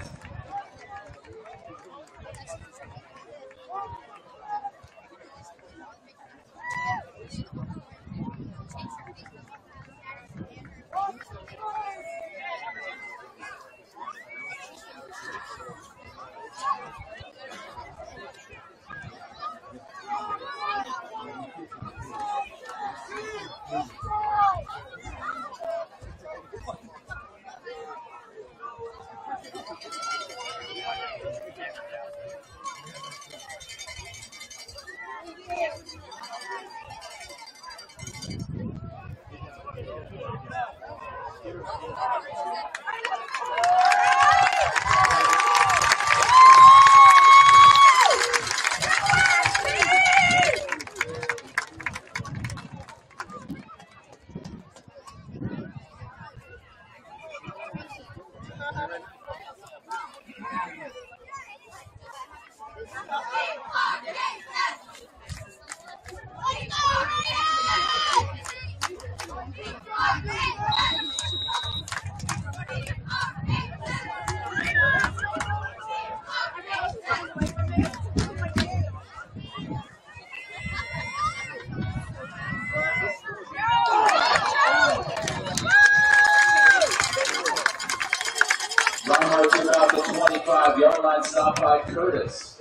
Yard line stop by Curtis.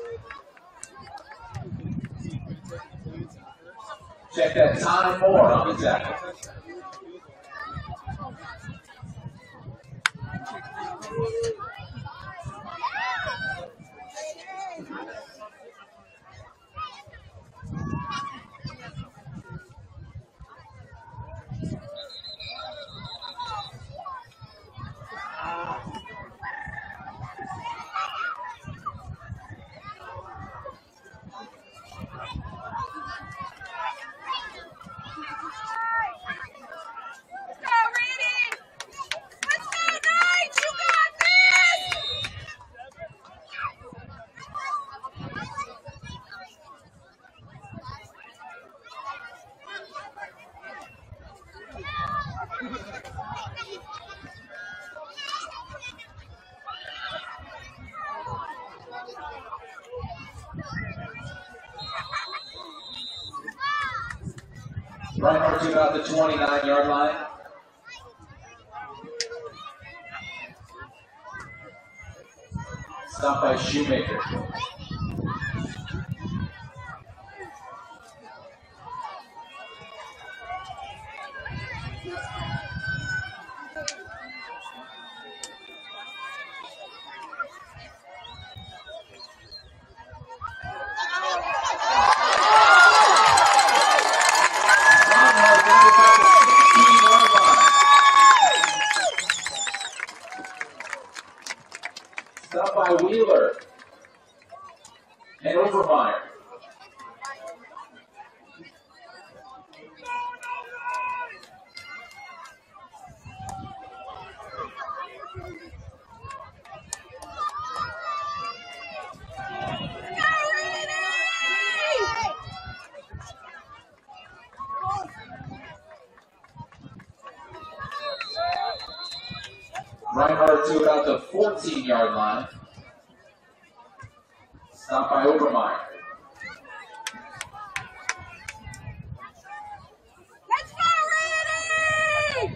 Check that time more on the tackle. Reinhardt to about the twenty-nine yard line. Stop by Shoemaker. Stop by Wheeler and Overmeyer. Reinhardt to about the fourteen yard line. Stop by Overmeyer. Let's go, Randy!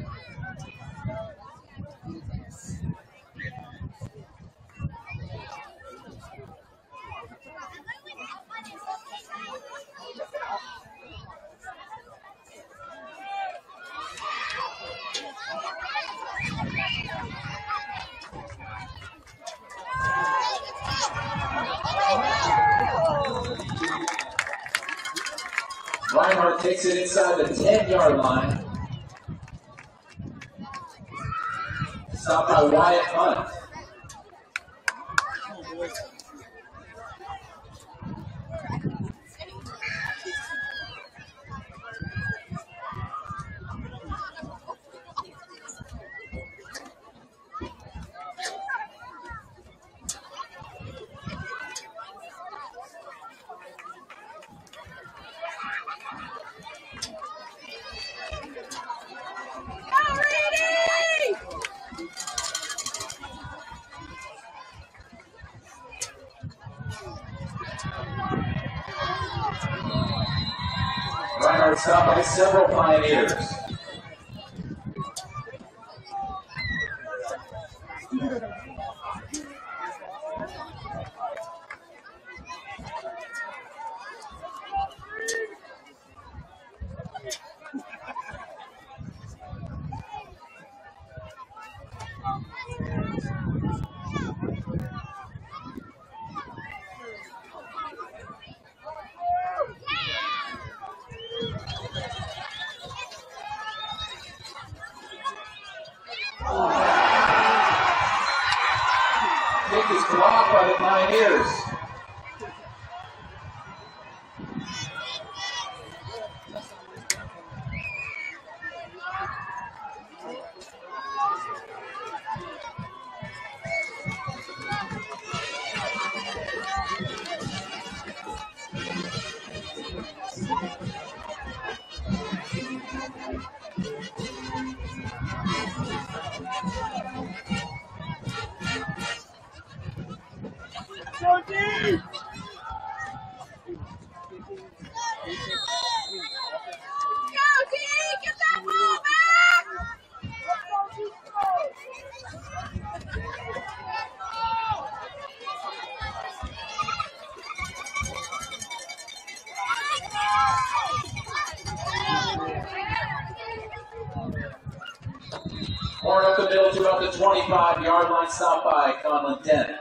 Reinhardt takes it inside the ten yard line. Stopped by Wyatt Hunt. Reinhardt stopped by several Pioneers. Kick is blocked by the Pioneers. Horn up the middle to about the twenty-five yard line, stop by Conlon ten.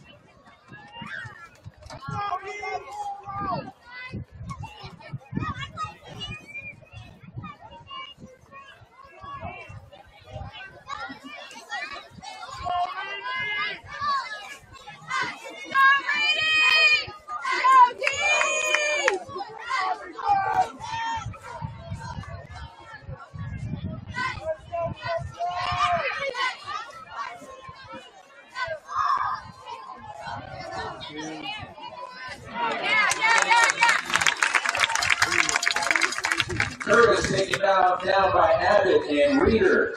Curtis taken down, down by Abbott and Reeder.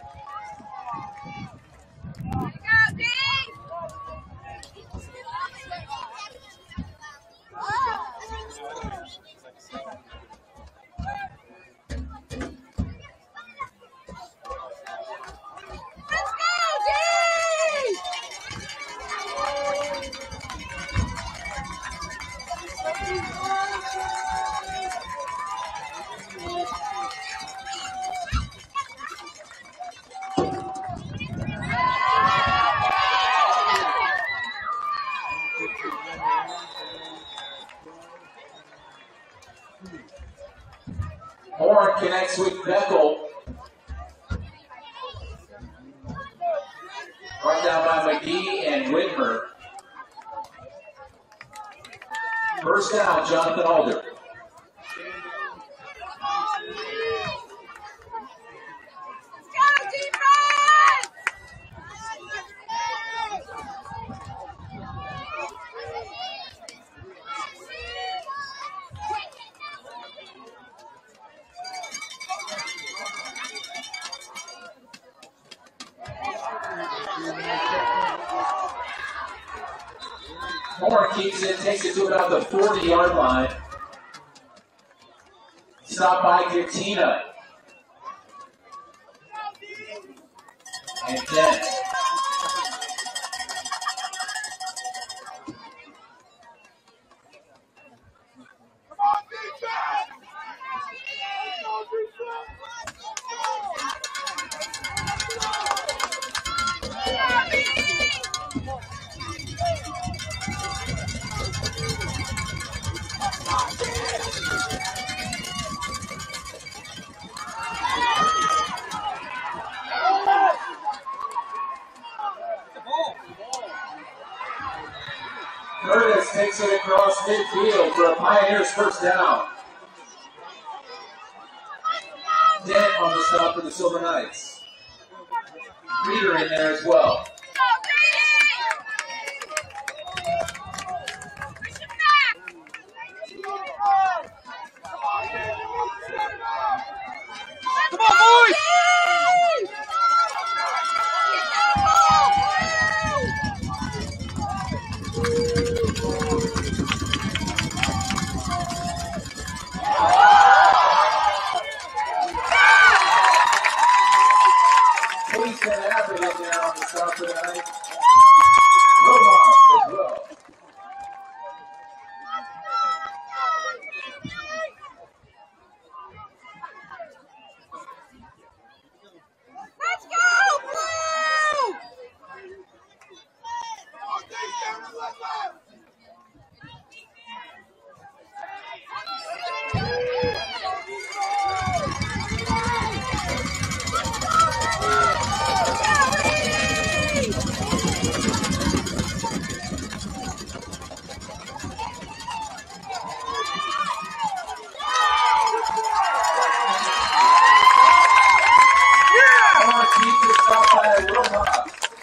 Horn connects with Beckel. Right down by McGee and Whitmer. First down, Jonathan Alder. Horn keeps it, takes it to about the forty yard line. Stopped by Katina. And ten. Lewis takes it across midfield for a Pioneers first down. Dent on the stop for the Silver Knights. Reader in there as well. Come on, boys! Police and Abbott in there on the stop for the night. Robots as well. Let's go, Blue! More teachers stopped by a robot.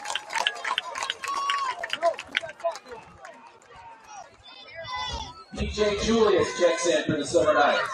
P J Julius checks in for the Silver Knights.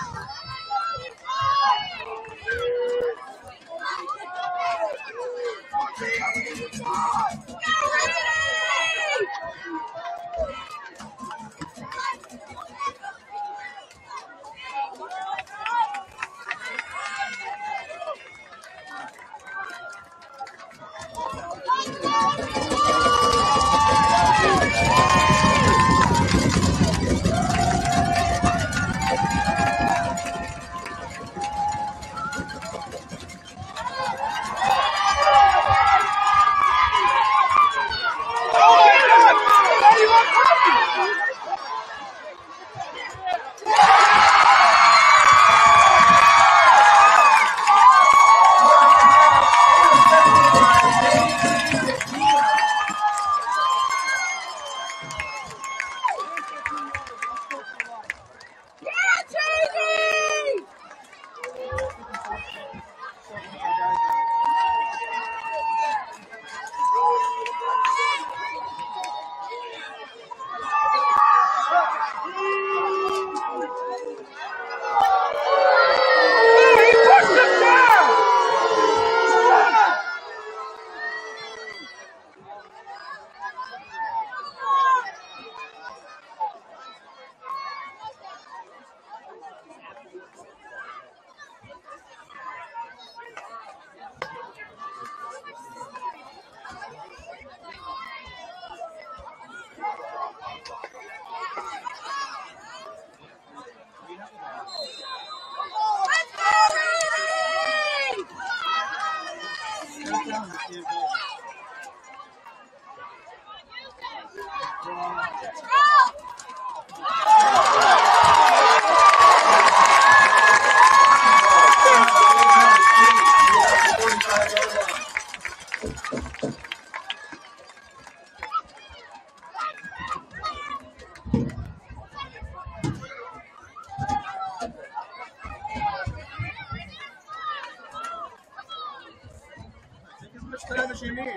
Time as you need.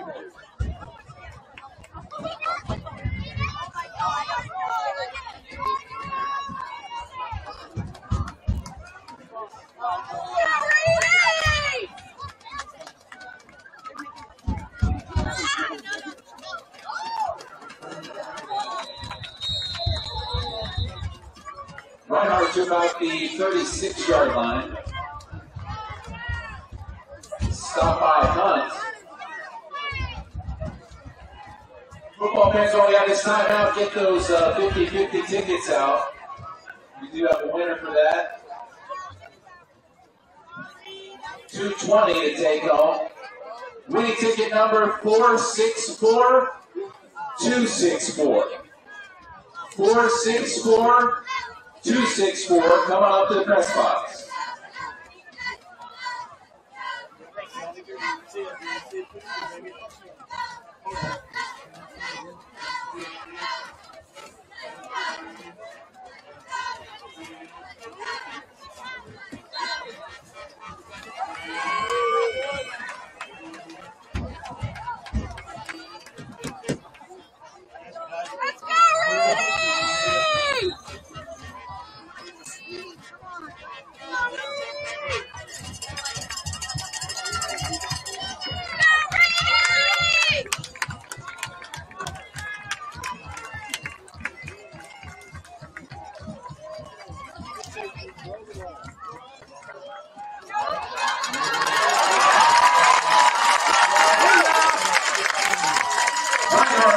Reinhardt to about the thirty-six yard line. Stop by Hunt. Football fans only have this time out. Get those uh, fifty fifty tickets out. We do have a winner for that. two twenty to take home. Winning ticket number four six four two six four. four six four two six four. Coming up to the press box.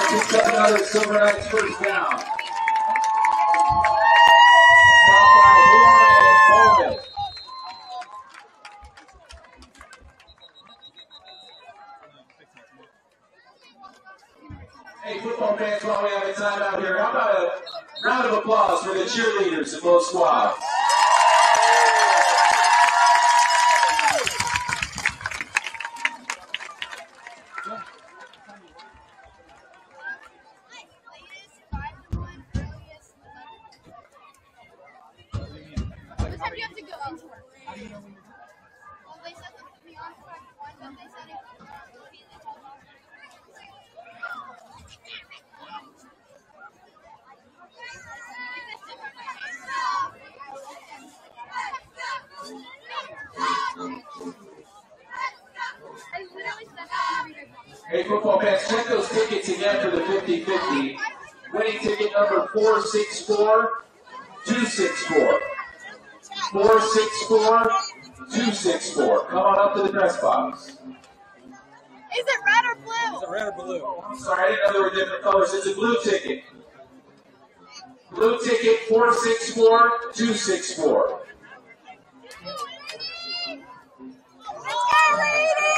picks up another Silver Knights first down. Stop by Horn and Bowman. Hey, football fans, while we have a timeout here, how about a round of applause for the cheerleaders in both squads? Hey, football fans, check those tickets again for the fifty fifty. Winning ticket number four six four two six four. four six four two six four. Come on up to the press box. Is it red or blue? Is it red or blue? I'm sorry, I didn't know there were different colors. It's a blue ticket. Blue ticket four six four two six four. Let's go, ladies!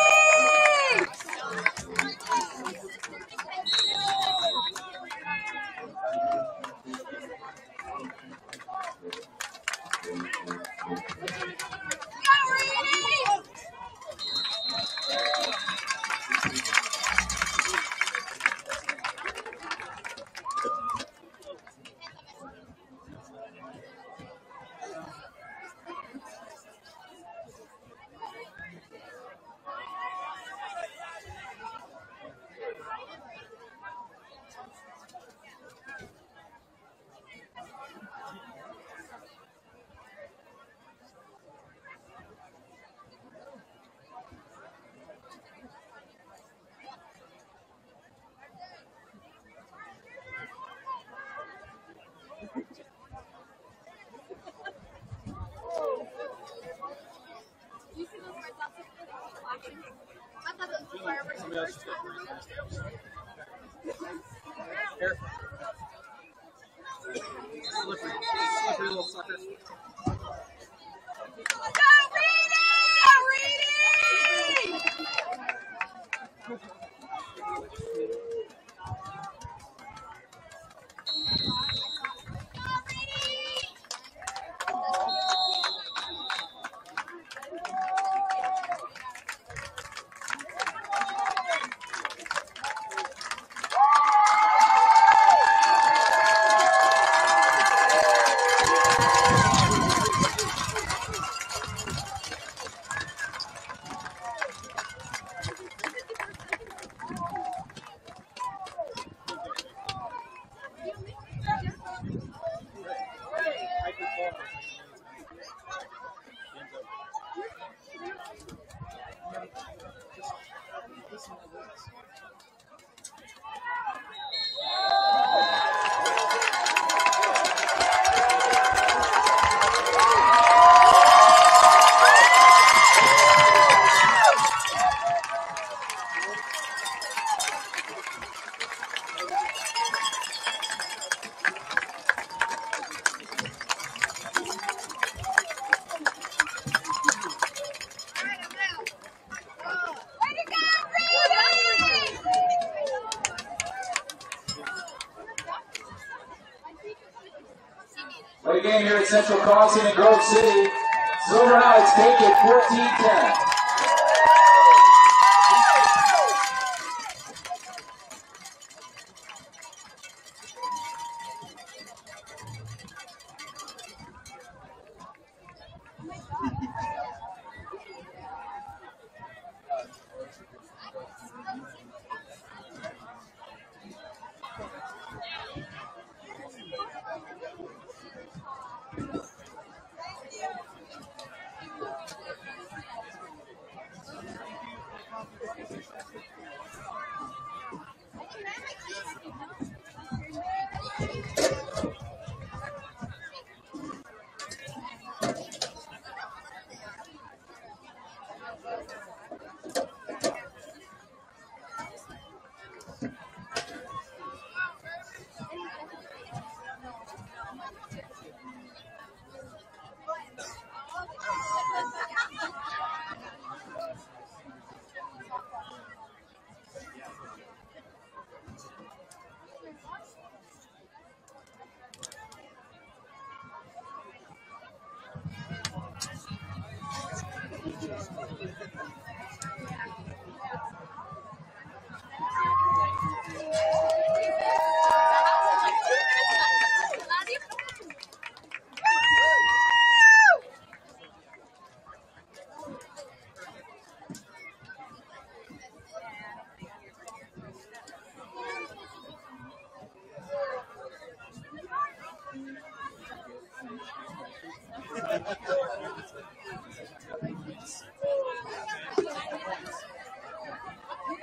Somebody else just got Here. Slippery. Slippery little sucker. Go, Reedy! Go, Reedy! What a game here at Central Crossing in Grove City. Silver Knights take it fourteen ten.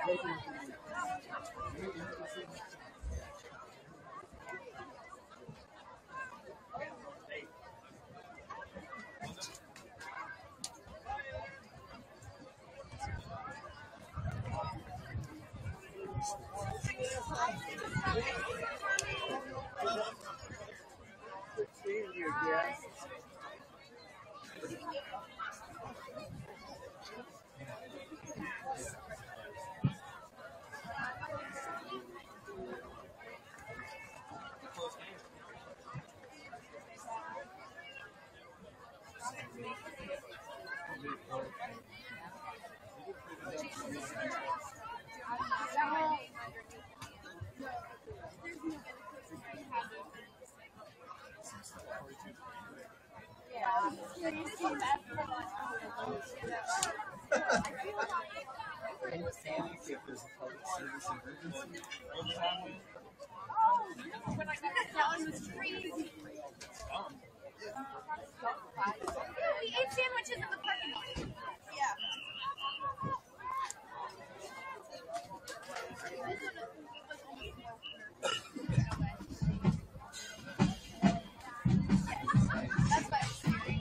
We ate sandwiches in the parking lot. Yeah. That's why it's scary.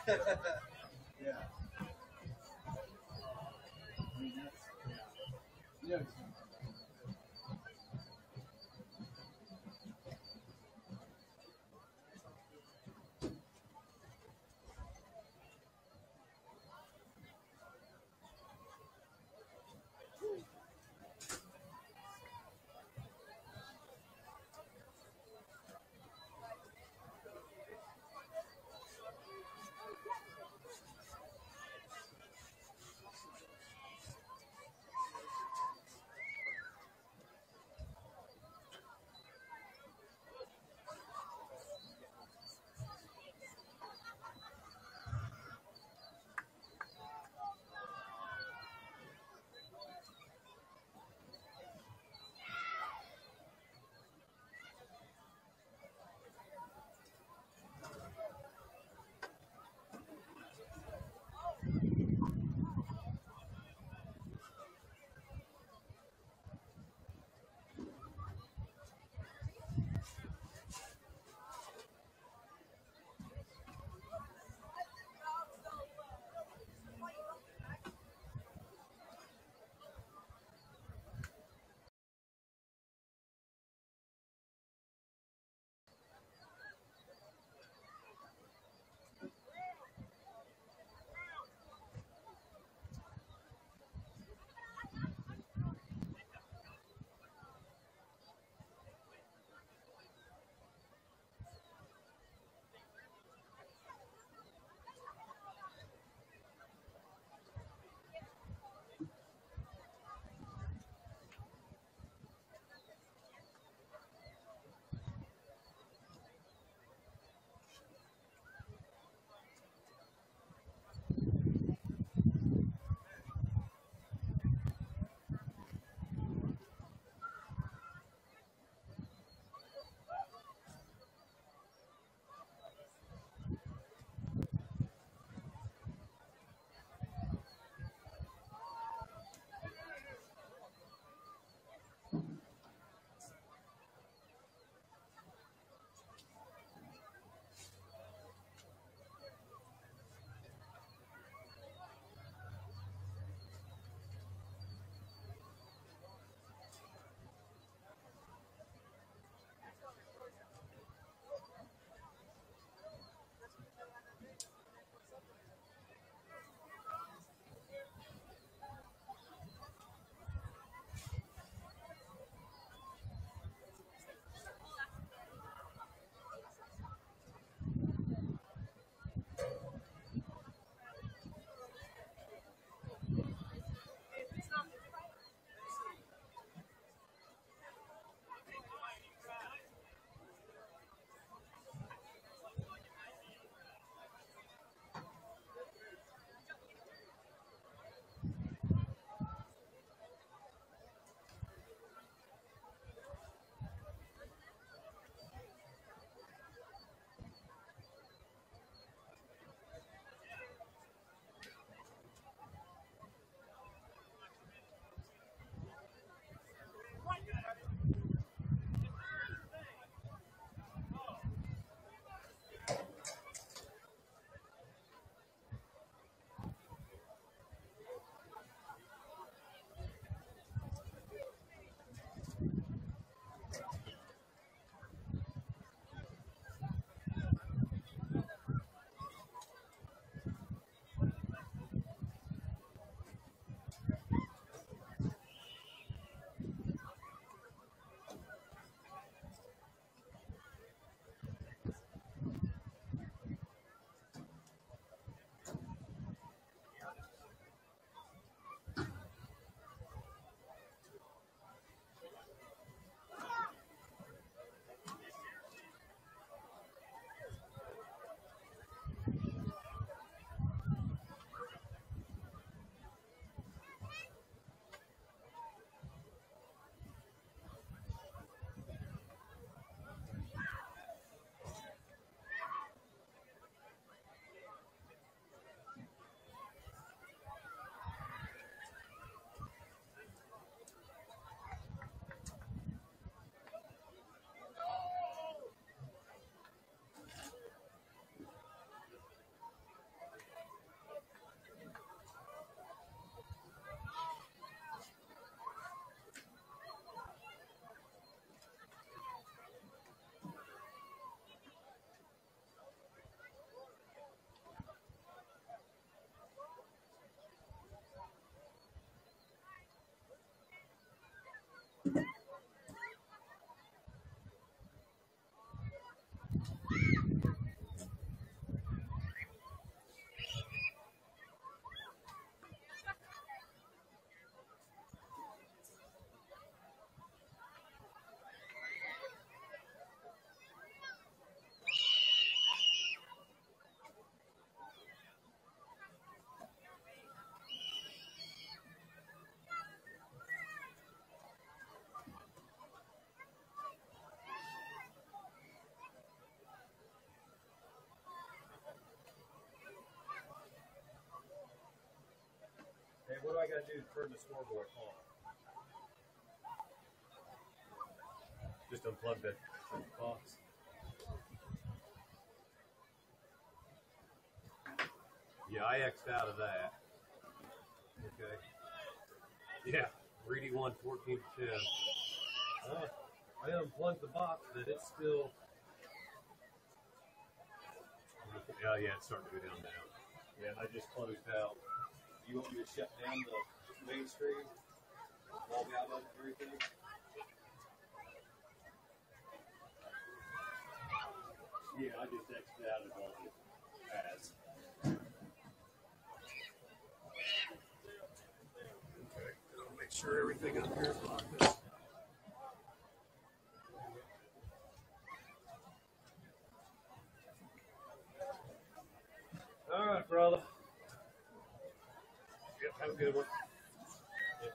Yeah. I mean, that's, yeah. Yeah. Hey, what do I got to do to turn the scoreboard on? Just unplug the box. Yeah, I X'd out of that. Okay. Yeah, Reedy won fourteen to ten. Uh, I unplugged the box, but it's still. Oh, yeah, it's starting to go down now. Yeah, I just closed out. You want me to shut down the main screen? Log out of everything? Yeah, I just X'd out of all the ads. Okay, I'll make sure everything up here is locked up. All right, brother. Yep, have a good one. Yep.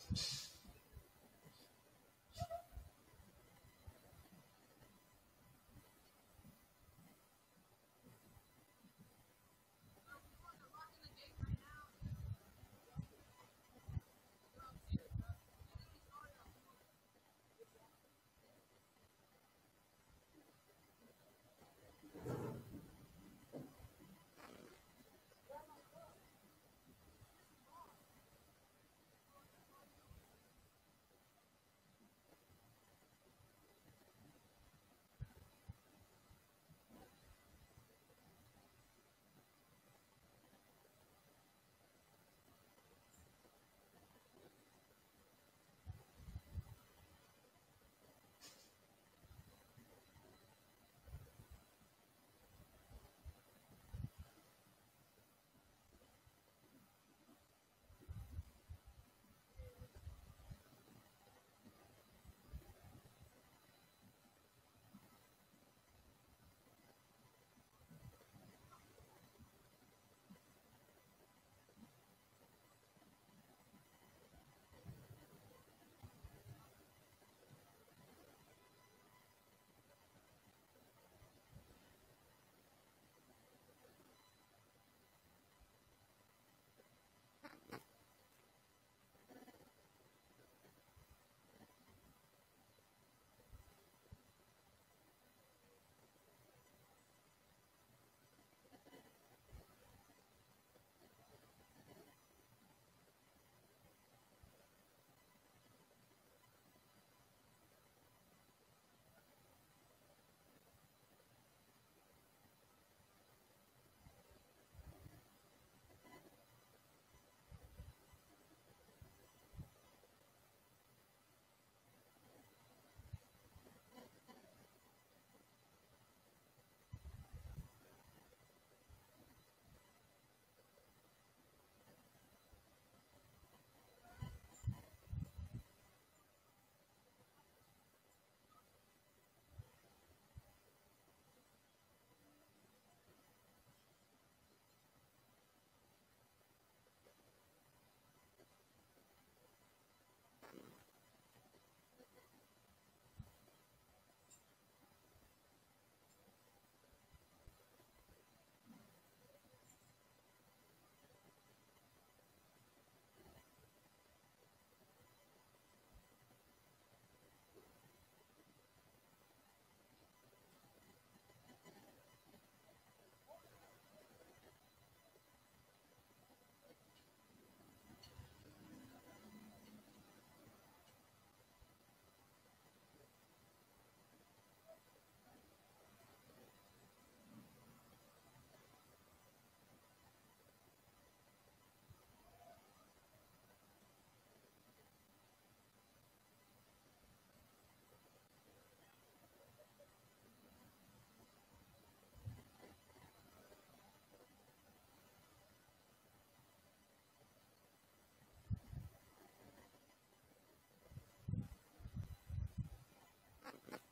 Thank you.